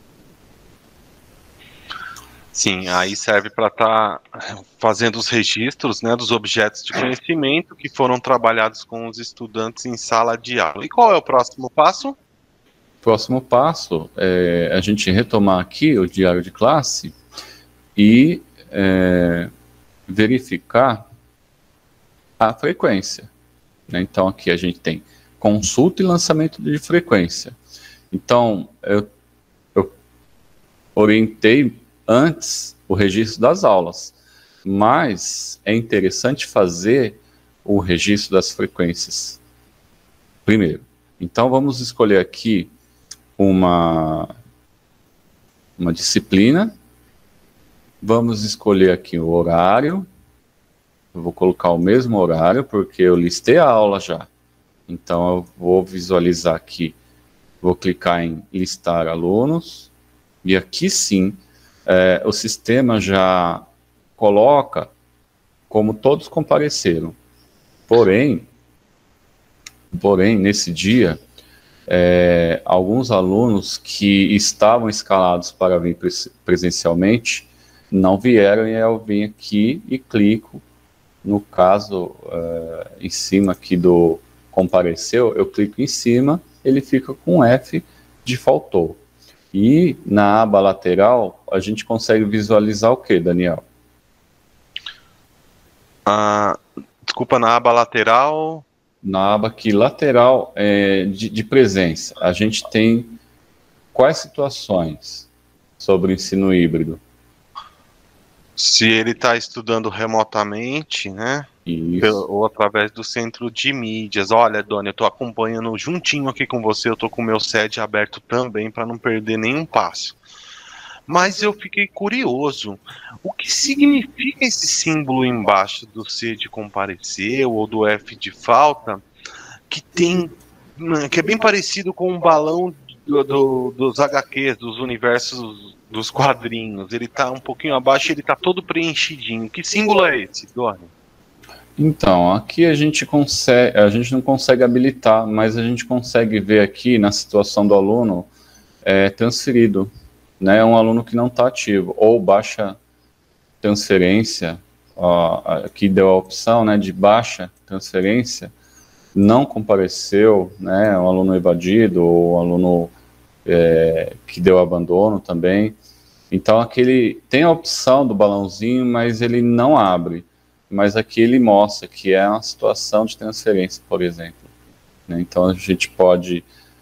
Sim, aí serve para estar fazendo os registros, né, dos objetos de conhecimento que foram trabalhados com os estudantes em sala de aula. E qual é o próximo passo? Próximo passo é a gente retomar aqui o diário de classe e verificar a frequência, né? Então aqui a gente tem consulta e lançamento de frequência. Então eu orientei antes o registro das aulas, mas é interessante fazer o registro das frequências primeiro. Então vamos escolher aqui uma disciplina, vamos escolher aqui o horário, eu vou colocar o mesmo horário porque eu listei a aula já, então eu vou visualizar aqui, vou clicar em listar alunos, e aqui sim, o sistema já coloca como todos compareceram, porém nesse dia, alguns alunos que estavam escalados para vir presencialmente não vieram, e eu venho aqui e clico, no caso, em cima aqui do compareceu, eu clico em cima, ele fica com F de faltou. E na aba lateral, a gente consegue visualizar o que, Daniel? Desculpa, na aba lateral... Na aba aqui lateral de presença, a gente tem quais situações sobre o ensino híbrido? Se ele está estudando remotamente, né? Isso. Ou através do centro de mídias. Olha, Dona, eu estou acompanhando juntinho aqui com você, eu estou com o meu SED aberto também para não perder nenhum passo. Mas eu fiquei curioso, o que significa esse símbolo embaixo do C de compareceu ou do F de falta, que é bem parecido com um balão dos HQs, dos universos dos quadrinhos. Ele tá um pouquinho abaixo, ele tá todo preenchidinho. Que símbolo é esse, Dona? Então, aqui a gente não consegue habilitar, mas a gente consegue ver aqui na situação do aluno transferido, né? Um aluno que não está ativo, ou baixa transferência, aqui deu a opção, né, de baixa transferência, não compareceu, né, um aluno evadido, ou um aluno que deu abandono também. Então aqui ele tem a opção do balãozinho, mas ele não abre. Mas aqui ele mostra que é uma situação de transferência, por exemplo, né? Então a gente pode,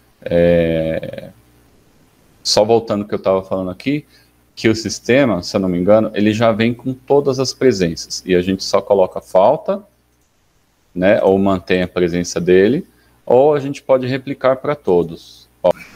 só voltando ao que eu estava falando aqui, que o sistema, se eu não me engano, ele já vem com todas as presenças, e a gente só coloca falta, né, ou mantém a presença dele, ou a gente pode replicar para todos.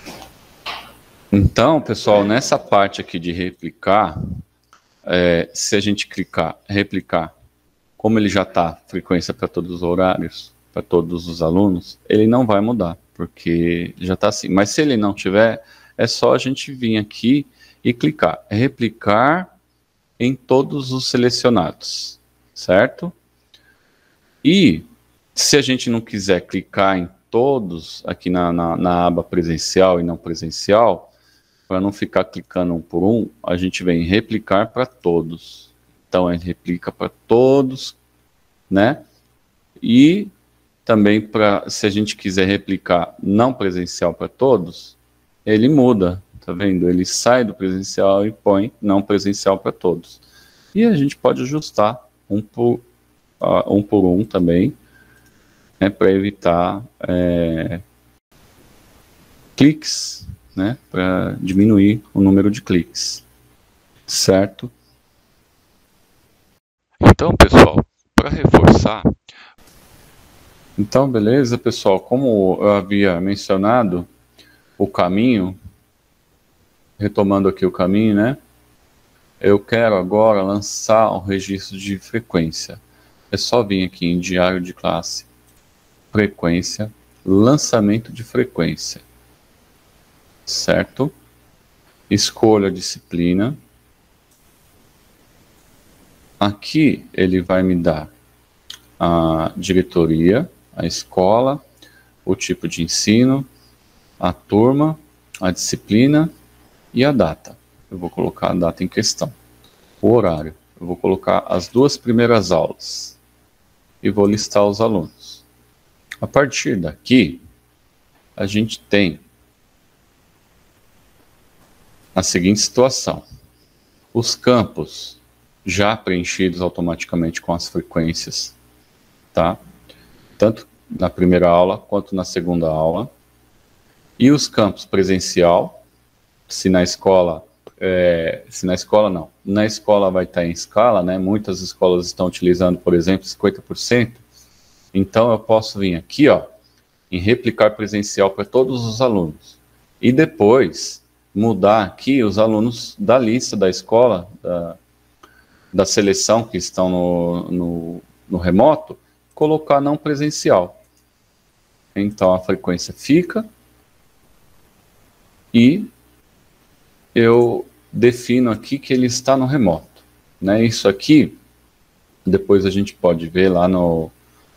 Então, pessoal, nessa parte aqui de replicar, se a gente clicar replicar, como ele já está frequência para todos os horários, para todos os alunos, ele não vai mudar, porque já está assim. Mas se ele não tiver, é só a gente vir aqui e clicar replicar em todos os selecionados, certo? E se a gente não quiser clicar em todos, aqui na aba presencial e não presencial, para não ficar clicando um por um, a gente vem replicar para todos. Então, ele replica para todos, né? E também, se a gente quiser replicar não presencial para todos, ele muda, tá vendo? Ele sai do presencial e põe não presencial para todos. E a gente pode ajustar um por um também, né, para evitar cliques, né, para diminuir o número de cliques, certo? Então, pessoal, para reforçar... Então, beleza, pessoal, como eu havia mencionado, o caminho, retomando aqui o caminho, né, eu quero agora lançar um registro de frequência. É só vir aqui em diário de classe, frequência, lançamento de frequência, certo? Escolha a disciplina. Aqui ele vai me dar a diretoria, a escola, o tipo de ensino, a turma, a disciplina e a data. Eu vou colocar a data em questão. O horário, eu vou colocar as 2 primeiras aulas e vou listar os alunos. A partir daqui, a gente tem a seguinte situação. Os campos já preenchidos automaticamente com as frequências, tá? Tanto na primeira aula quanto na segunda aula. E os campos presencial, na escola não, na escola vai estar em escala, né? Muitas escolas estão utilizando, por exemplo, 50%. Então eu posso vir aqui, ó, em replicar presencial para todos os alunos. E depois mudar aqui os alunos da lista da escola, da seleção que estão no remoto, colocar não presencial. Então a frequência fica e eu defino aqui que ele está no remoto, né? Isso aqui, depois a gente pode ver lá no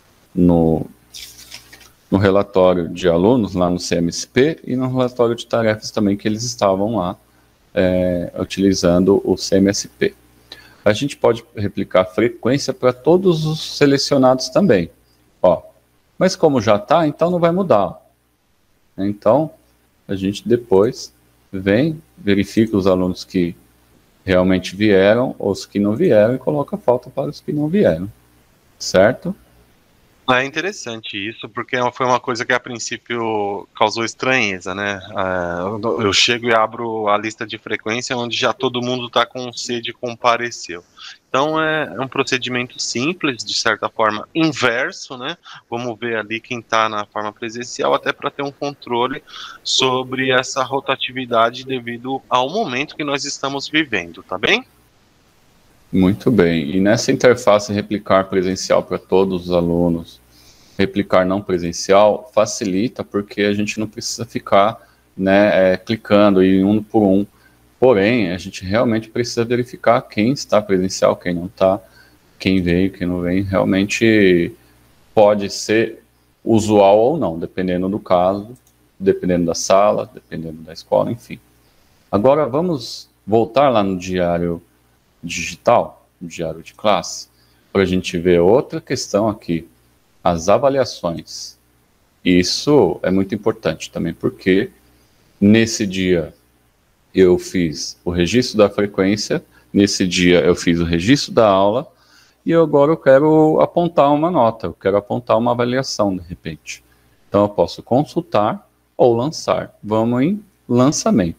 relatório de alunos, lá no CMSP, e no relatório de tarefas também, que eles estavam lá utilizando o CMSP. A gente pode replicar a frequência para todos os selecionados também. Ó, mas como já está, então não vai mudar. Então, a gente depois vem, verifica os alunos que realmente vieram, ou os que não vieram, e coloca falta para os que não vieram. Certo? É interessante isso, porque foi uma coisa que a princípio causou estranheza, né? Eu chego e abro a lista de frequência onde já todo mundo está com sede e compareceu. Então é um procedimento simples, de certa forma inverso, né? Vamos ver ali quem está na forma presencial, até para ter um controle sobre essa rotatividade devido ao momento que nós estamos vivendo, tá bem? Muito bem. E nessa interface replicar presencial para todos os alunos, replicar não presencial, facilita porque a gente não precisa ficar, né, clicando em um por um. Porém, a gente realmente precisa verificar quem está presencial, quem não está, quem veio, quem não veio. Realmente pode ser usual ou não, dependendo do caso, dependendo da sala, dependendo da escola, enfim. Agora vamos voltar lá no diário digital, diário de classe, para a gente ver outra questão aqui, as avaliações. Isso é muito importante também, porque nesse dia eu fiz o registro da frequência, nesse dia eu fiz o registro da aula, e agora eu quero apontar uma nota, eu quero apontar uma avaliação, de repente. Então eu posso consultar ou lançar. Vamos em lançamento.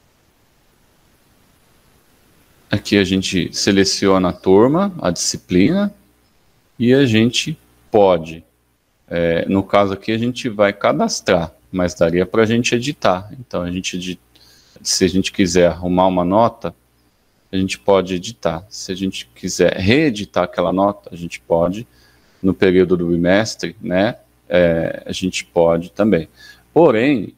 Aqui a gente seleciona a turma, a disciplina, e a gente pode, no caso aqui a gente vai cadastrar, mas daria para a gente editar. Então se a gente quiser arrumar uma nota, a gente pode editar. Se a gente quiser reeditar aquela nota, a gente pode, no período do bimestre, né, a gente pode também. Porém,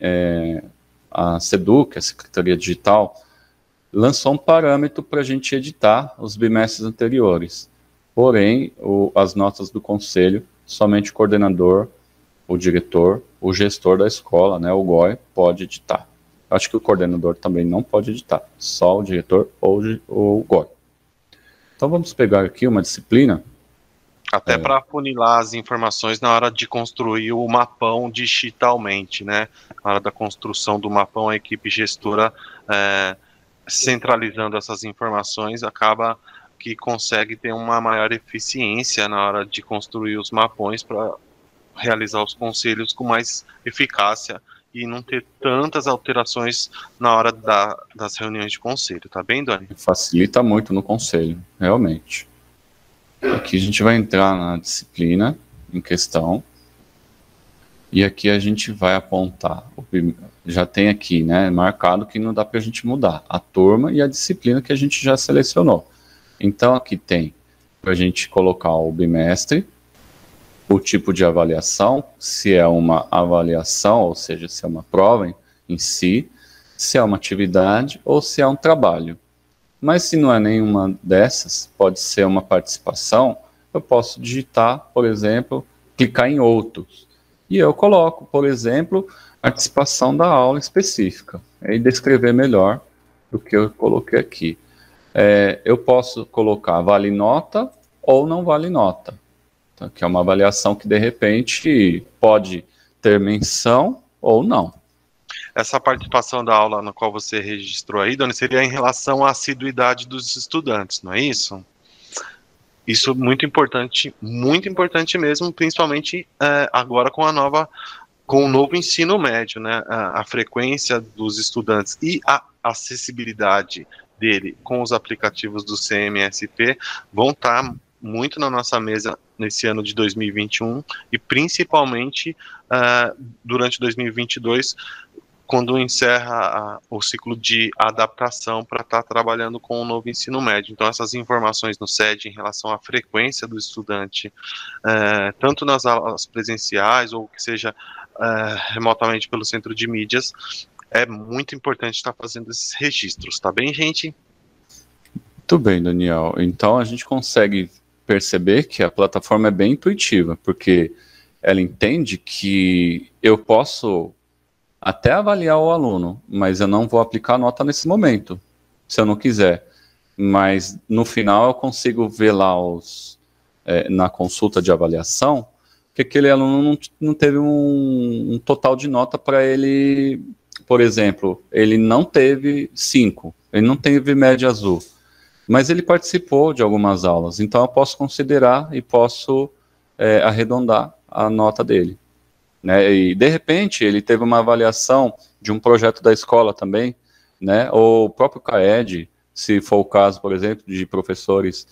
a SEDUC, a Secretaria Digital, lançou um parâmetro para a gente editar os bimestres anteriores. Porém, as notas do conselho, somente o coordenador, o diretor, o gestor da escola, né, o GOI, pode editar. Acho que o coordenador também não pode editar, só o diretor ou o GOI. Então vamos pegar aqui uma disciplina. Até para afunilar as informações na hora de construir o mapão digitalmente, né? Na hora da construção do mapão, a equipe gestora centralizando essas informações, acaba que consegue ter uma maior eficiência na hora de construir os mapões para realizar os conselhos com mais eficácia e não ter tantas alterações na hora das reuniões de conselho, tá bem, Dani? Facilita muito no conselho, realmente. Aqui a gente vai entrar na disciplina em questão, e aqui a gente vai apontar, já tem aqui, né, marcado que não dá para a gente mudar, a turma e a disciplina que a gente já selecionou. Então aqui tem para a gente colocar o bimestre, o tipo de avaliação, se é uma avaliação, ou seja, se é uma prova em si, se é uma atividade ou se é um trabalho. Mas se não é nenhuma dessas, pode ser uma participação, eu posso digitar, por exemplo, clicar em outros. E eu coloco, por exemplo, participação da aula específica. E descrever melhor do que eu coloquei aqui. Eu posso colocar vale nota ou não vale nota. Então, que é uma avaliação que, de repente, pode ter menção ou não. Essa participação da aula na qual você registrou aí, Doni, seria em relação à assiduidade dos estudantes, não é isso? Isso é muito importante mesmo, principalmente agora com com o novo ensino médio, né? A frequência dos estudantes e a acessibilidade dele com os aplicativos do CMSP vão estar muito na nossa mesa nesse ano de 2021 e principalmente durante 2022, quando encerra o ciclo de adaptação para estar trabalhando com o novo ensino médio. Então, essas informações no SED em relação à frequência do estudante, tanto nas aulas presenciais ou que seja remotamente pelo centro de mídias, é muito importante estar fazendo esses registros, tá bem, gente? Muito bem, Daniel. Então, a gente consegue perceber que a plataforma é bem intuitiva, porque ela entende que eu posso até avaliar o aluno, mas eu não vou aplicar a nota nesse momento, se eu não quiser. Mas no final eu consigo ver lá na consulta de avaliação que aquele aluno não teve um total de nota para ele, por exemplo, ele não teve 5, ele não teve média azul, mas ele participou de algumas aulas, então eu posso considerar e posso arredondar a nota dele. Né, e de repente ele teve uma avaliação de um projeto da escola também, né, ou o próprio CAED, se for o caso, por exemplo, de professores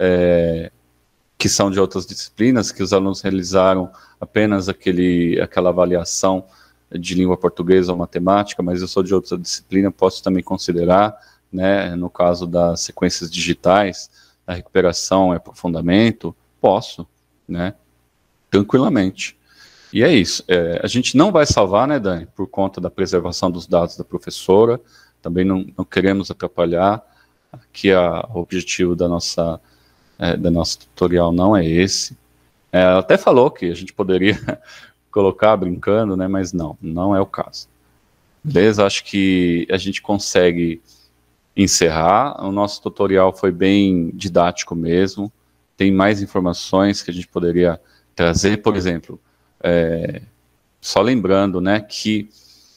que são de outras disciplinas, que os alunos realizaram apenas aquela avaliação de língua portuguesa ou matemática, mas eu sou de outra disciplina, posso também considerar, né, no caso das sequências digitais, da recuperação e aprofundamento, posso, né, tranquilamente. E é isso, a gente não vai salvar, né, Dani, por conta da preservação dos dados da professora, também não queremos atrapalhar, aqui o objetivo da nossa tutorial não é esse. Ela até falou que a gente poderia colocar brincando, né, mas não é o caso. Beleza? Acho que a gente consegue encerrar, o nosso tutorial foi bem didático mesmo, tem mais informações que a gente poderia trazer, por exemplo, só lembrando, né, que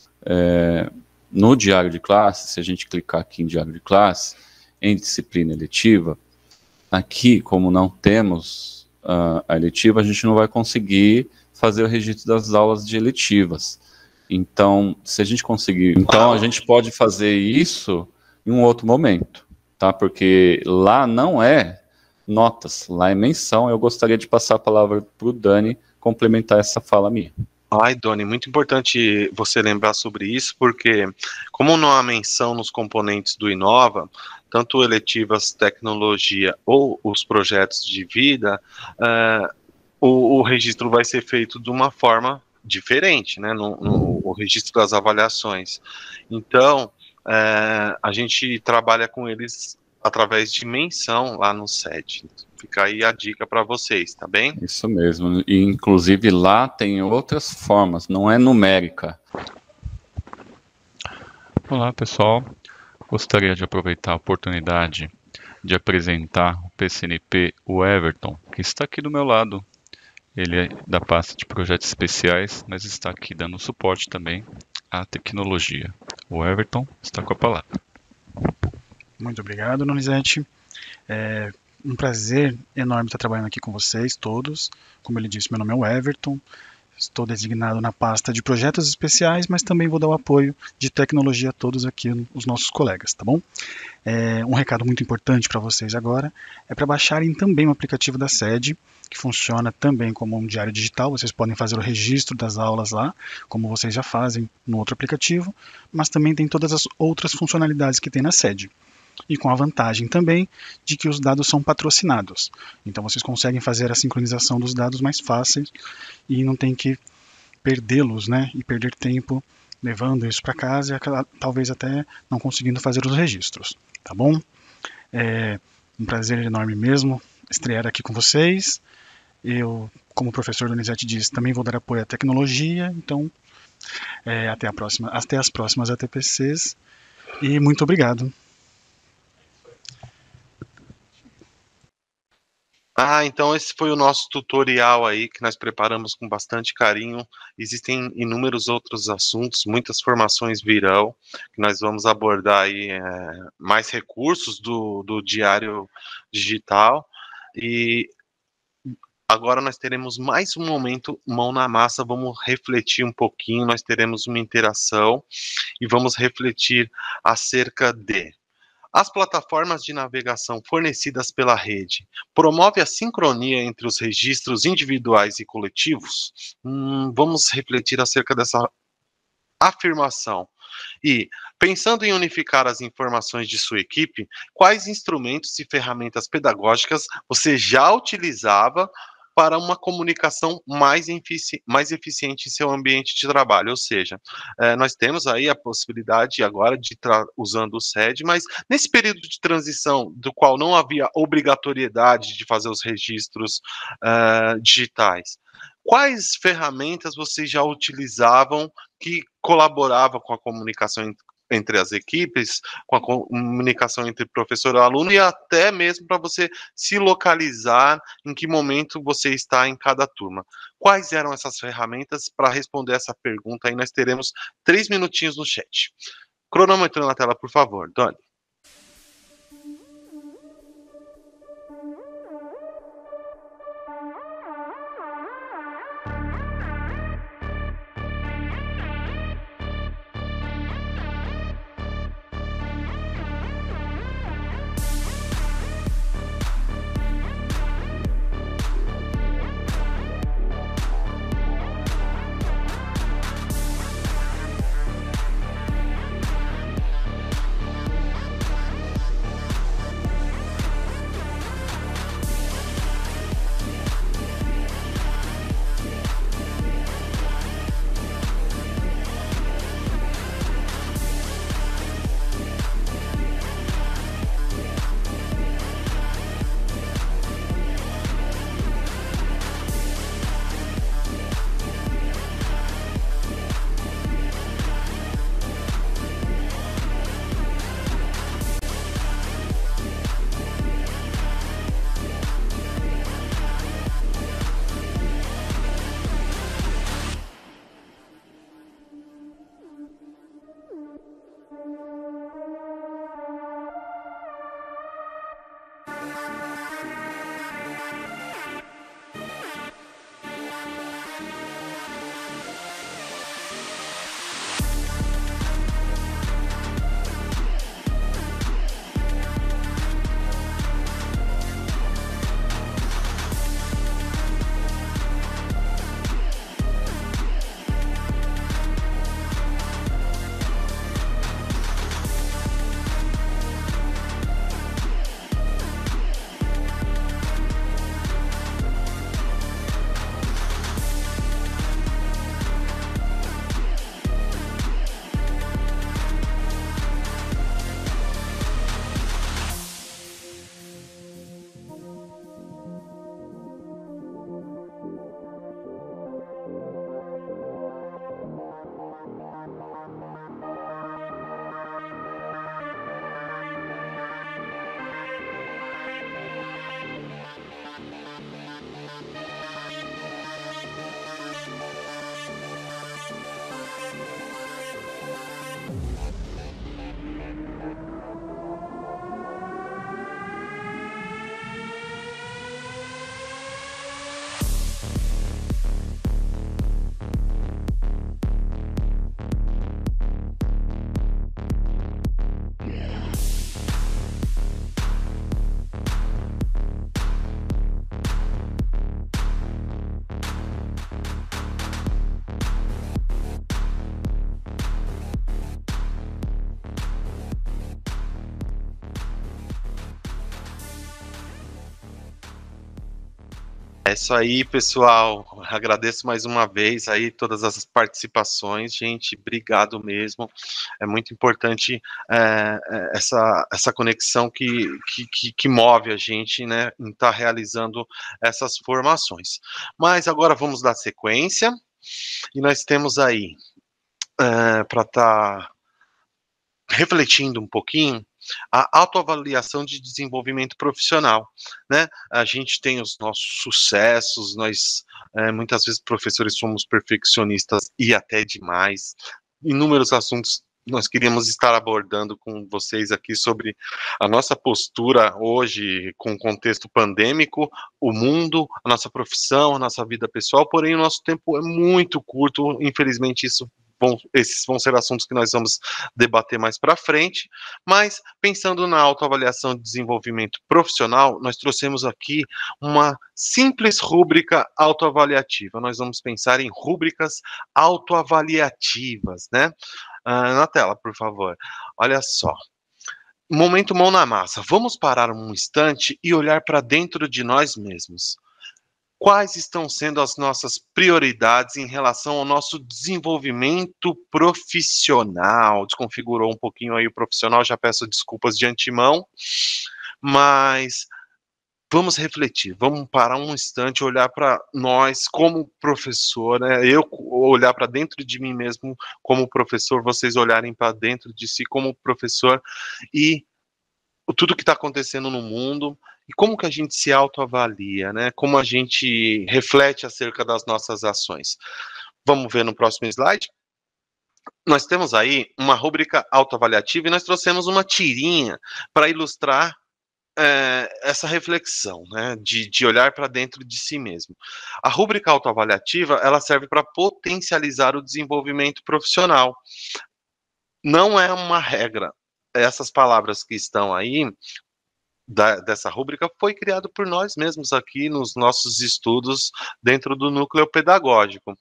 no diário de classe, se a gente clicar aqui em diário de classe, em disciplina eletiva, aqui, como não temos a eletiva, a gente não vai conseguir fazer o registro das aulas de eletivas. Então, se a gente conseguir, então a gente pode fazer isso em um outro momento, tá? Porque lá não é notas, lá é menção. Eu gostaria de passar a palavra para o Dani complementar essa fala minha. Ai, Doni, muito importante você lembrar sobre isso, porque como não há menção nos componentes do Inova, tanto eletivas, tecnologia ou os projetos de vida, o registro vai ser feito de uma forma diferente, né, no registro das avaliações. Então, a gente trabalha com eles através de menção lá no SED. Fica aí a dica para vocês, tá bem? Isso mesmo, e inclusive lá tem outras formas, não é numérica. Olá pessoal, gostaria de aproveitar a oportunidade de apresentar o PCNP, o Everton, que está aqui do meu lado. Ele é da pasta de projetos especiais, mas está aqui dando suporte também à tecnologia. O Everton está com a palavra. Muito obrigado, Donizete. É um prazer enorme estar trabalhando aqui com vocês todos. Como ele disse, meu nome é o Everton. Estou designado na pasta de projetos especiais, mas também vou dar o apoio de tecnologia a todos aqui, os nossos colegas, tá bom? Um recado muito importante para vocês agora é para baixarem também o aplicativo da SED, que funciona também como um diário digital. Vocês podem fazer o registro das aulas lá, como vocês já fazem no outro aplicativo, mas também tem todas as outras funcionalidades que tem na SED. E com a vantagem também de que os dados são patrocinados. Então vocês conseguem fazer a sincronização dos dados mais fáceis e não tem que perdê-los, né? E perder tempo levando isso para casa e talvez até não conseguindo fazer os registros, tá bom? É um prazer enorme mesmo estrear aqui com vocês. Eu, como o professor Donizete disse, também vou dar apoio à tecnologia, então até as próximas ATPCs e muito obrigado. Então esse foi o nosso tutorial aí, que nós preparamos com bastante carinho. Existem inúmeros outros assuntos, muitas formações virão, que nós vamos abordar aí mais recursos do diário digital. E agora nós teremos mais um momento mão na massa, vamos refletir um pouquinho, nós teremos uma interação e vamos refletir acerca de as plataformas de navegação fornecidas pela rede promove a sincronia entre os registros individuais e coletivos? Vamos refletir acerca dessa afirmação. E, pensando em unificar as informações de sua equipe, quais instrumentos e ferramentas pedagógicas você já utilizava para uma comunicação mais eficiente em seu ambiente de trabalho? Ou seja, nós temos aí a possibilidade agora de usando o SED, mas nesse período de transição, do qual não havia obrigatoriedade de fazer os registros digitais, quais ferramentas vocês já utilizavam que colaborava com a comunicação entre as equipes, com a comunicação entre professor e aluno, e até mesmo para você se localizar em que momento você está em cada turma? Quais eram essas ferramentas? Para responder essa pergunta aí, nós teremos 3 minutinhos no chat. Cronômetro na tela, por favor, Doni. É isso aí, pessoal. Agradeço mais uma vez aí todas as participações, gente. Obrigado mesmo. É muito importante essa conexão que move a gente, né, em estar realizando essas formações. Mas agora vamos dar sequência. E nós temos aí, para estar refletindo um pouquinho, a autoavaliação de desenvolvimento profissional, né? A gente tem os nossos sucessos, nós muitas vezes professores somos perfeccionistas e até demais, inúmeros assuntos nós queríamos estar abordando com vocês aqui sobre a nossa postura hoje com o contexto pandêmico, o mundo, a nossa profissão, a nossa vida pessoal, porém o nosso tempo é muito curto, infelizmente esses vão ser assuntos que nós vamos debater mais para frente, mas pensando na autoavaliação de desenvolvimento profissional, nós trouxemos aqui uma simples rúbrica autoavaliativa. Nós vamos pensar em rúbricas autoavaliativas, né? Na tela, por favor. Olha só. Momento mão na massa. Vamos parar um instante e olhar para dentro de nós mesmos. Quais estão sendo as nossas prioridades em relação ao nosso desenvolvimento profissional? Desconfigurou um pouquinho aí o profissional, já peço desculpas de antemão, mas vamos refletir, vamos parar um instante, olhar para nós como professor, né? Eu olhar para dentro de mim mesmo como professor, vocês olharem para dentro de si como professor e tudo que está acontecendo no mundo e como que a gente se autoavalia, né? Como a gente reflete acerca das nossas ações. Vamos ver no próximo slide? Nós temos aí uma rúbrica autoavaliativa e nós trouxemos uma tirinha para ilustrar essa reflexão, né, de olhar para dentro de si mesmo. A rúbrica autoavaliativa, ela serve para potencializar o desenvolvimento profissional. Não é uma regra. Essas palavras que estão aí, dessa rúbrica, foi criado por nós mesmos aqui nos nossos estudos dentro do núcleo pedagógico.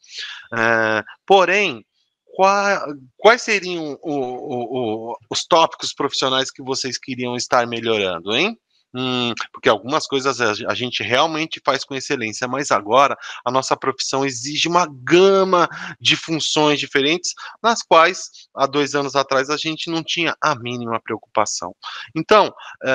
Porém, quais seriam os tópicos profissionais que vocês queriam estar melhorando, hein? Porque algumas coisas a gente realmente faz com excelência, mas agora a nossa profissão exige uma gama de funções diferentes, nas quais, há 2 anos atrás, a gente não tinha a mínima preocupação. Então,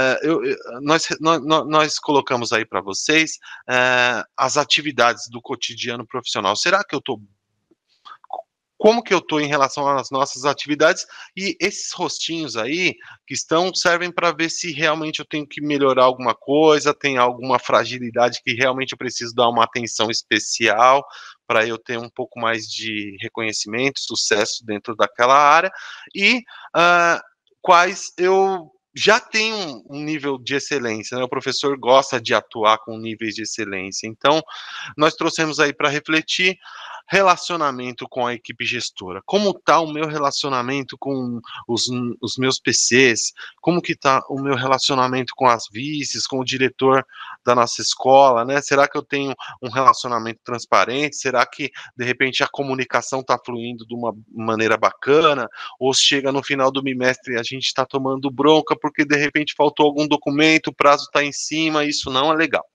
nós colocamos aí para vocês as atividades do cotidiano profissional. Será que eu estou como que eu estou em relação às nossas atividades, e esses rostinhos aí que servem para ver se realmente eu tenho que melhorar alguma coisa, tem alguma fragilidade que realmente eu preciso dar uma atenção especial para eu ter um pouco mais de reconhecimento, sucesso dentro daquela área, e quais eu já tenho um nível de excelência, né? O professor gosta de atuar com níveis de excelência, então nós trouxemos aí para refletir relacionamento com a equipe gestora. Como está o meu relacionamento com os meus PCs? Como que está o meu relacionamento com as vices, com o diretor da nossa escola, né? Será que eu tenho um relacionamento transparente? Será que, de repente, a comunicação está fluindo de uma maneira bacana? Ou chega no final do bimestre e a gente está tomando bronca porque, de repente, faltou algum documento, o prazo está em cima, isso não é legal.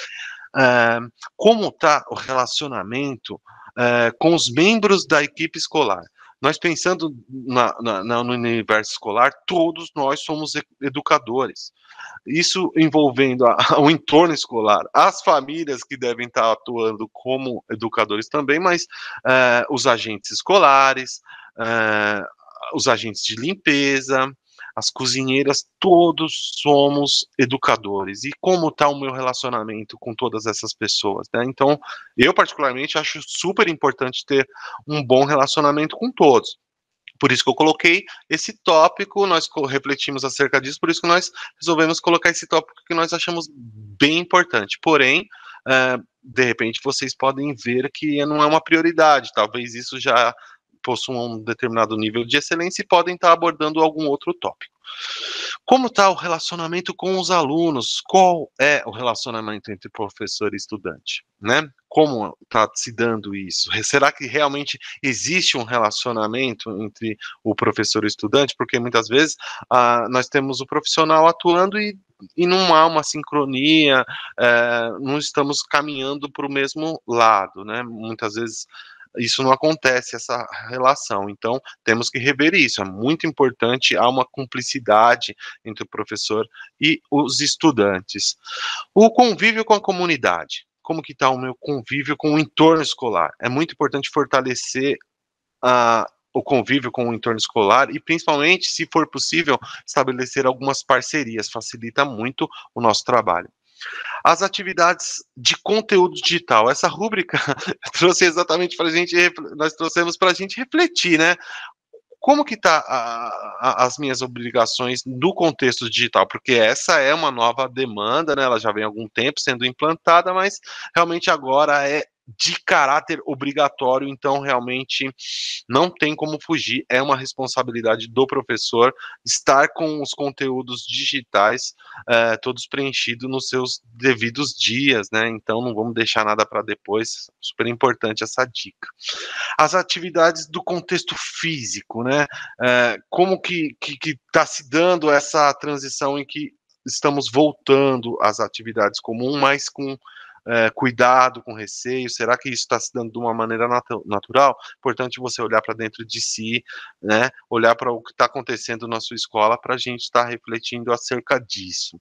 Como está o relacionamento com os membros da equipe escolar? Nós pensando no universo escolar, todos nós somos educadores. Isso envolvendo o entorno escolar, as famílias que devem estar atuando como educadores também, mas os agentes escolares, os agentes de limpeza, as cozinheiras, todos somos educadores. E como está o meu relacionamento com todas essas pessoas, né? Então, eu particularmente acho super importante ter um bom relacionamento com todos. Por isso que eu coloquei esse tópico, nós refletimos acerca disso, por isso que nós resolvemos colocar esse tópico que nós achamos bem importante. Porém, de repente, vocês podem ver que não é uma prioridade, talvez isso já possuam um determinado nível de excelência e podem estar abordando algum outro tópico. Como está o relacionamento com os alunos? Qual é o relacionamento entre professor e estudante, né? Como está se dando isso? Será que realmente existe um relacionamento entre o professor e o estudante? Porque muitas vezes nós temos o profissional atuando e não há uma sincronia, não estamos caminhando para o mesmo lado, né? Muitas vezes isso não acontece, essa relação. Então, temos que rever isso. É muito importante, há uma cumplicidade entre o professor e os estudantes. O convívio com a comunidade. Como que está o meu convívio com o entorno escolar? É muito importante fortalecer o convívio com o entorno escolar e, principalmente, se for possível, estabelecer algumas parcerias. Facilita muito o nosso trabalho. As atividades de conteúdo digital. Essa rúbrica trouxe exatamente para a gente, nós trouxemos para a gente refletir, né? como que está as minhas obrigações no contexto digital? Porque essa é uma nova demanda, né? Ela já vem há algum tempo sendo implantada, mas realmente agora é de caráter obrigatório, então realmente não tem como fugir, é uma responsabilidade do professor estar com os conteúdos digitais todos preenchidos nos seus devidos dias, né? Então não vamos deixar nada para depois, super importante essa dica. As atividades do contexto físico, né? Como que está se dando essa transição em que estamos voltando às atividades comuns, mas com cuidado, com receio? Será que isso está se dando de uma maneira natural? Importante você olhar para dentro de si, né? Olhar para o que está acontecendo na sua escola para a gente estar refletindo acerca disso.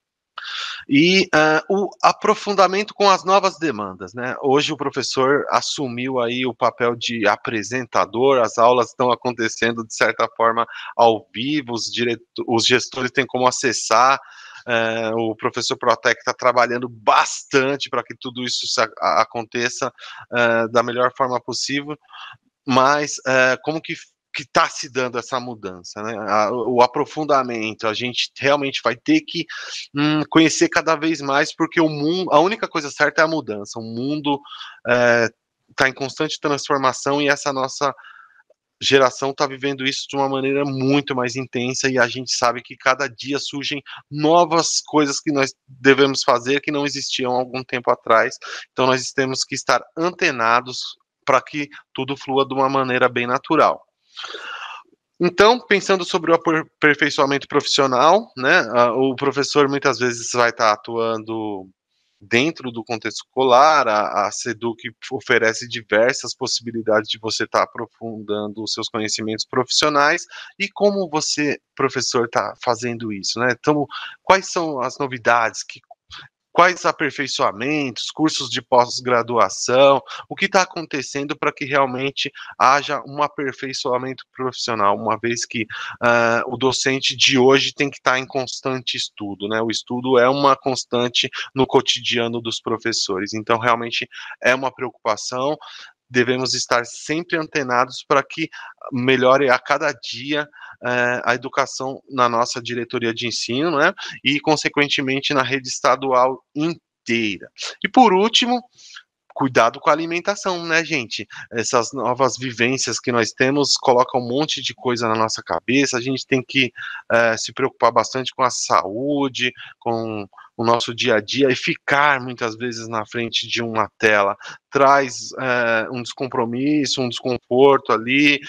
E o aprofundamento com as novas demandas, né? Hoje o professor assumiu aí o papel de apresentador, as aulas estão acontecendo de certa forma ao vivo, os gestores têm como acessar, o professor Protec está trabalhando bastante para que tudo isso aconteça da melhor forma possível, mas como que está se dando essa mudança, né? O aprofundamento, a gente realmente vai ter que conhecer cada vez mais, porque o mundo, a única coisa certa é a mudança. O mundo está em constante transformação e essa nossa geração está vivendo isso de uma maneira muito mais intensa, e a gente sabe que cada dia surgem novas coisas que nós devemos fazer que não existiam há algum tempo atrás. Então nós temos que estar antenados para que tudo flua de uma maneira bem natural. Então, pensando sobre o aperfeiçoamento profissional, né, o professor muitas vezes vai estar atuando dentro do contexto escolar, a SEDUC oferece diversas possibilidades de você estar aprofundando os seus conhecimentos profissionais. E como você, professor, está fazendo isso, né? Então, quais são as novidades, quais aperfeiçoamentos, cursos de pós-graduação, o que está acontecendo para que realmente haja um aperfeiçoamento profissional, uma vez que o docente de hoje tem que estar em constante estudo, né? O estudo é uma constante no cotidiano dos professores, então realmente é uma preocupação. Devemos estar sempre antenados para que melhore a cada dia a educação na nossa diretoria de ensino, né? E, consequentemente, na rede estadual inteira. E, por último, cuidado com a alimentação, né, gente? Essas novas vivências que nós temos colocam um monte de coisa na nossa cabeça, a gente tem que se preocupar bastante com a saúde, com o nosso dia a dia, e ficar muitas vezes na frente de uma tela traz um descompromisso, um desconforto ali,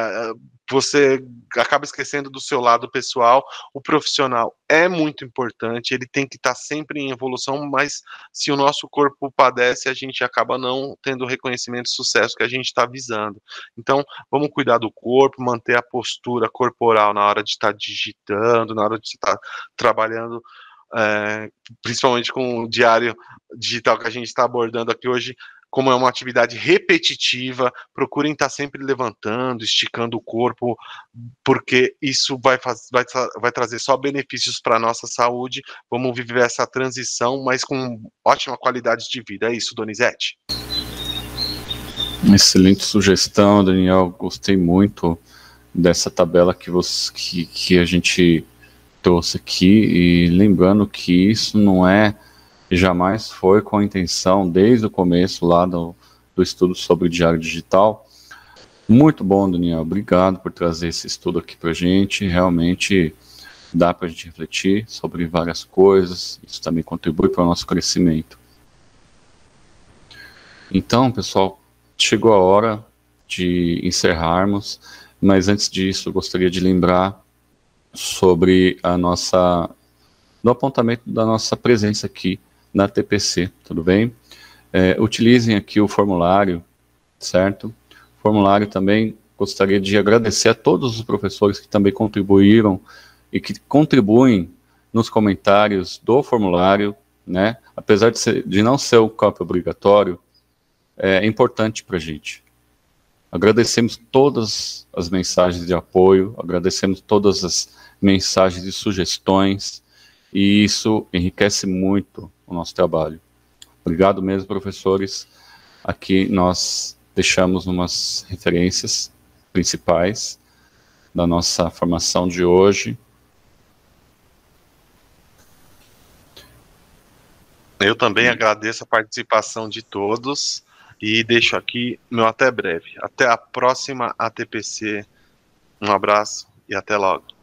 você acaba esquecendo do seu lado pessoal. O profissional é muito importante, ele tem que estar sempre em evolução, mas se o nosso corpo padece, a gente acaba não tendo o reconhecimento e sucesso que a gente está visando. Então, vamos cuidar do corpo, manter a postura corporal na hora de estar digitando, na hora de estar trabalhando, principalmente com o diário digital que a gente está abordando aqui hoje. Como é uma atividade repetitiva, procurem estar sempre levantando, esticando o corpo, porque isso vai trazer só benefícios para a nossa saúde. Vamos viver essa transição, mas com ótima qualidade de vida. É isso, Donizete. Excelente sugestão, Daniel. Gostei muito dessa tabela que a gente trouxe aqui, e lembrando que isso não jamais foi com a intenção, desde o começo lá do estudo sobre o diário digital. Muito bom, Daniel, obrigado por trazer esse estudo aqui para a gente. Realmente dá para a gente refletir sobre várias coisas, isso também contribui para o nosso crescimento. Então, pessoal, chegou a hora de encerrarmos, mas antes disso eu gostaria de lembrar sobre do apontamento da nossa presença aqui na TPC, tudo bem? Utilizem aqui o formulário, certo? O formulário também, gostaria de agradecer a todos os professores que também contribuíram e que contribuem nos comentários do formulário, né? Apesar de não ser o campo obrigatório, é importante para a gente. Agradecemos todas as mensagens de apoio, agradecemos todas as mensagens de sugestões, e isso enriquece muito o nosso trabalho. Obrigado mesmo, professores. Aqui nós deixamos umas referências principais, da nossa formação de hoje. Eu também agradeço a participação de todos e deixo aqui meu até breve. Até a próxima ATPC. Um abraço e até logo.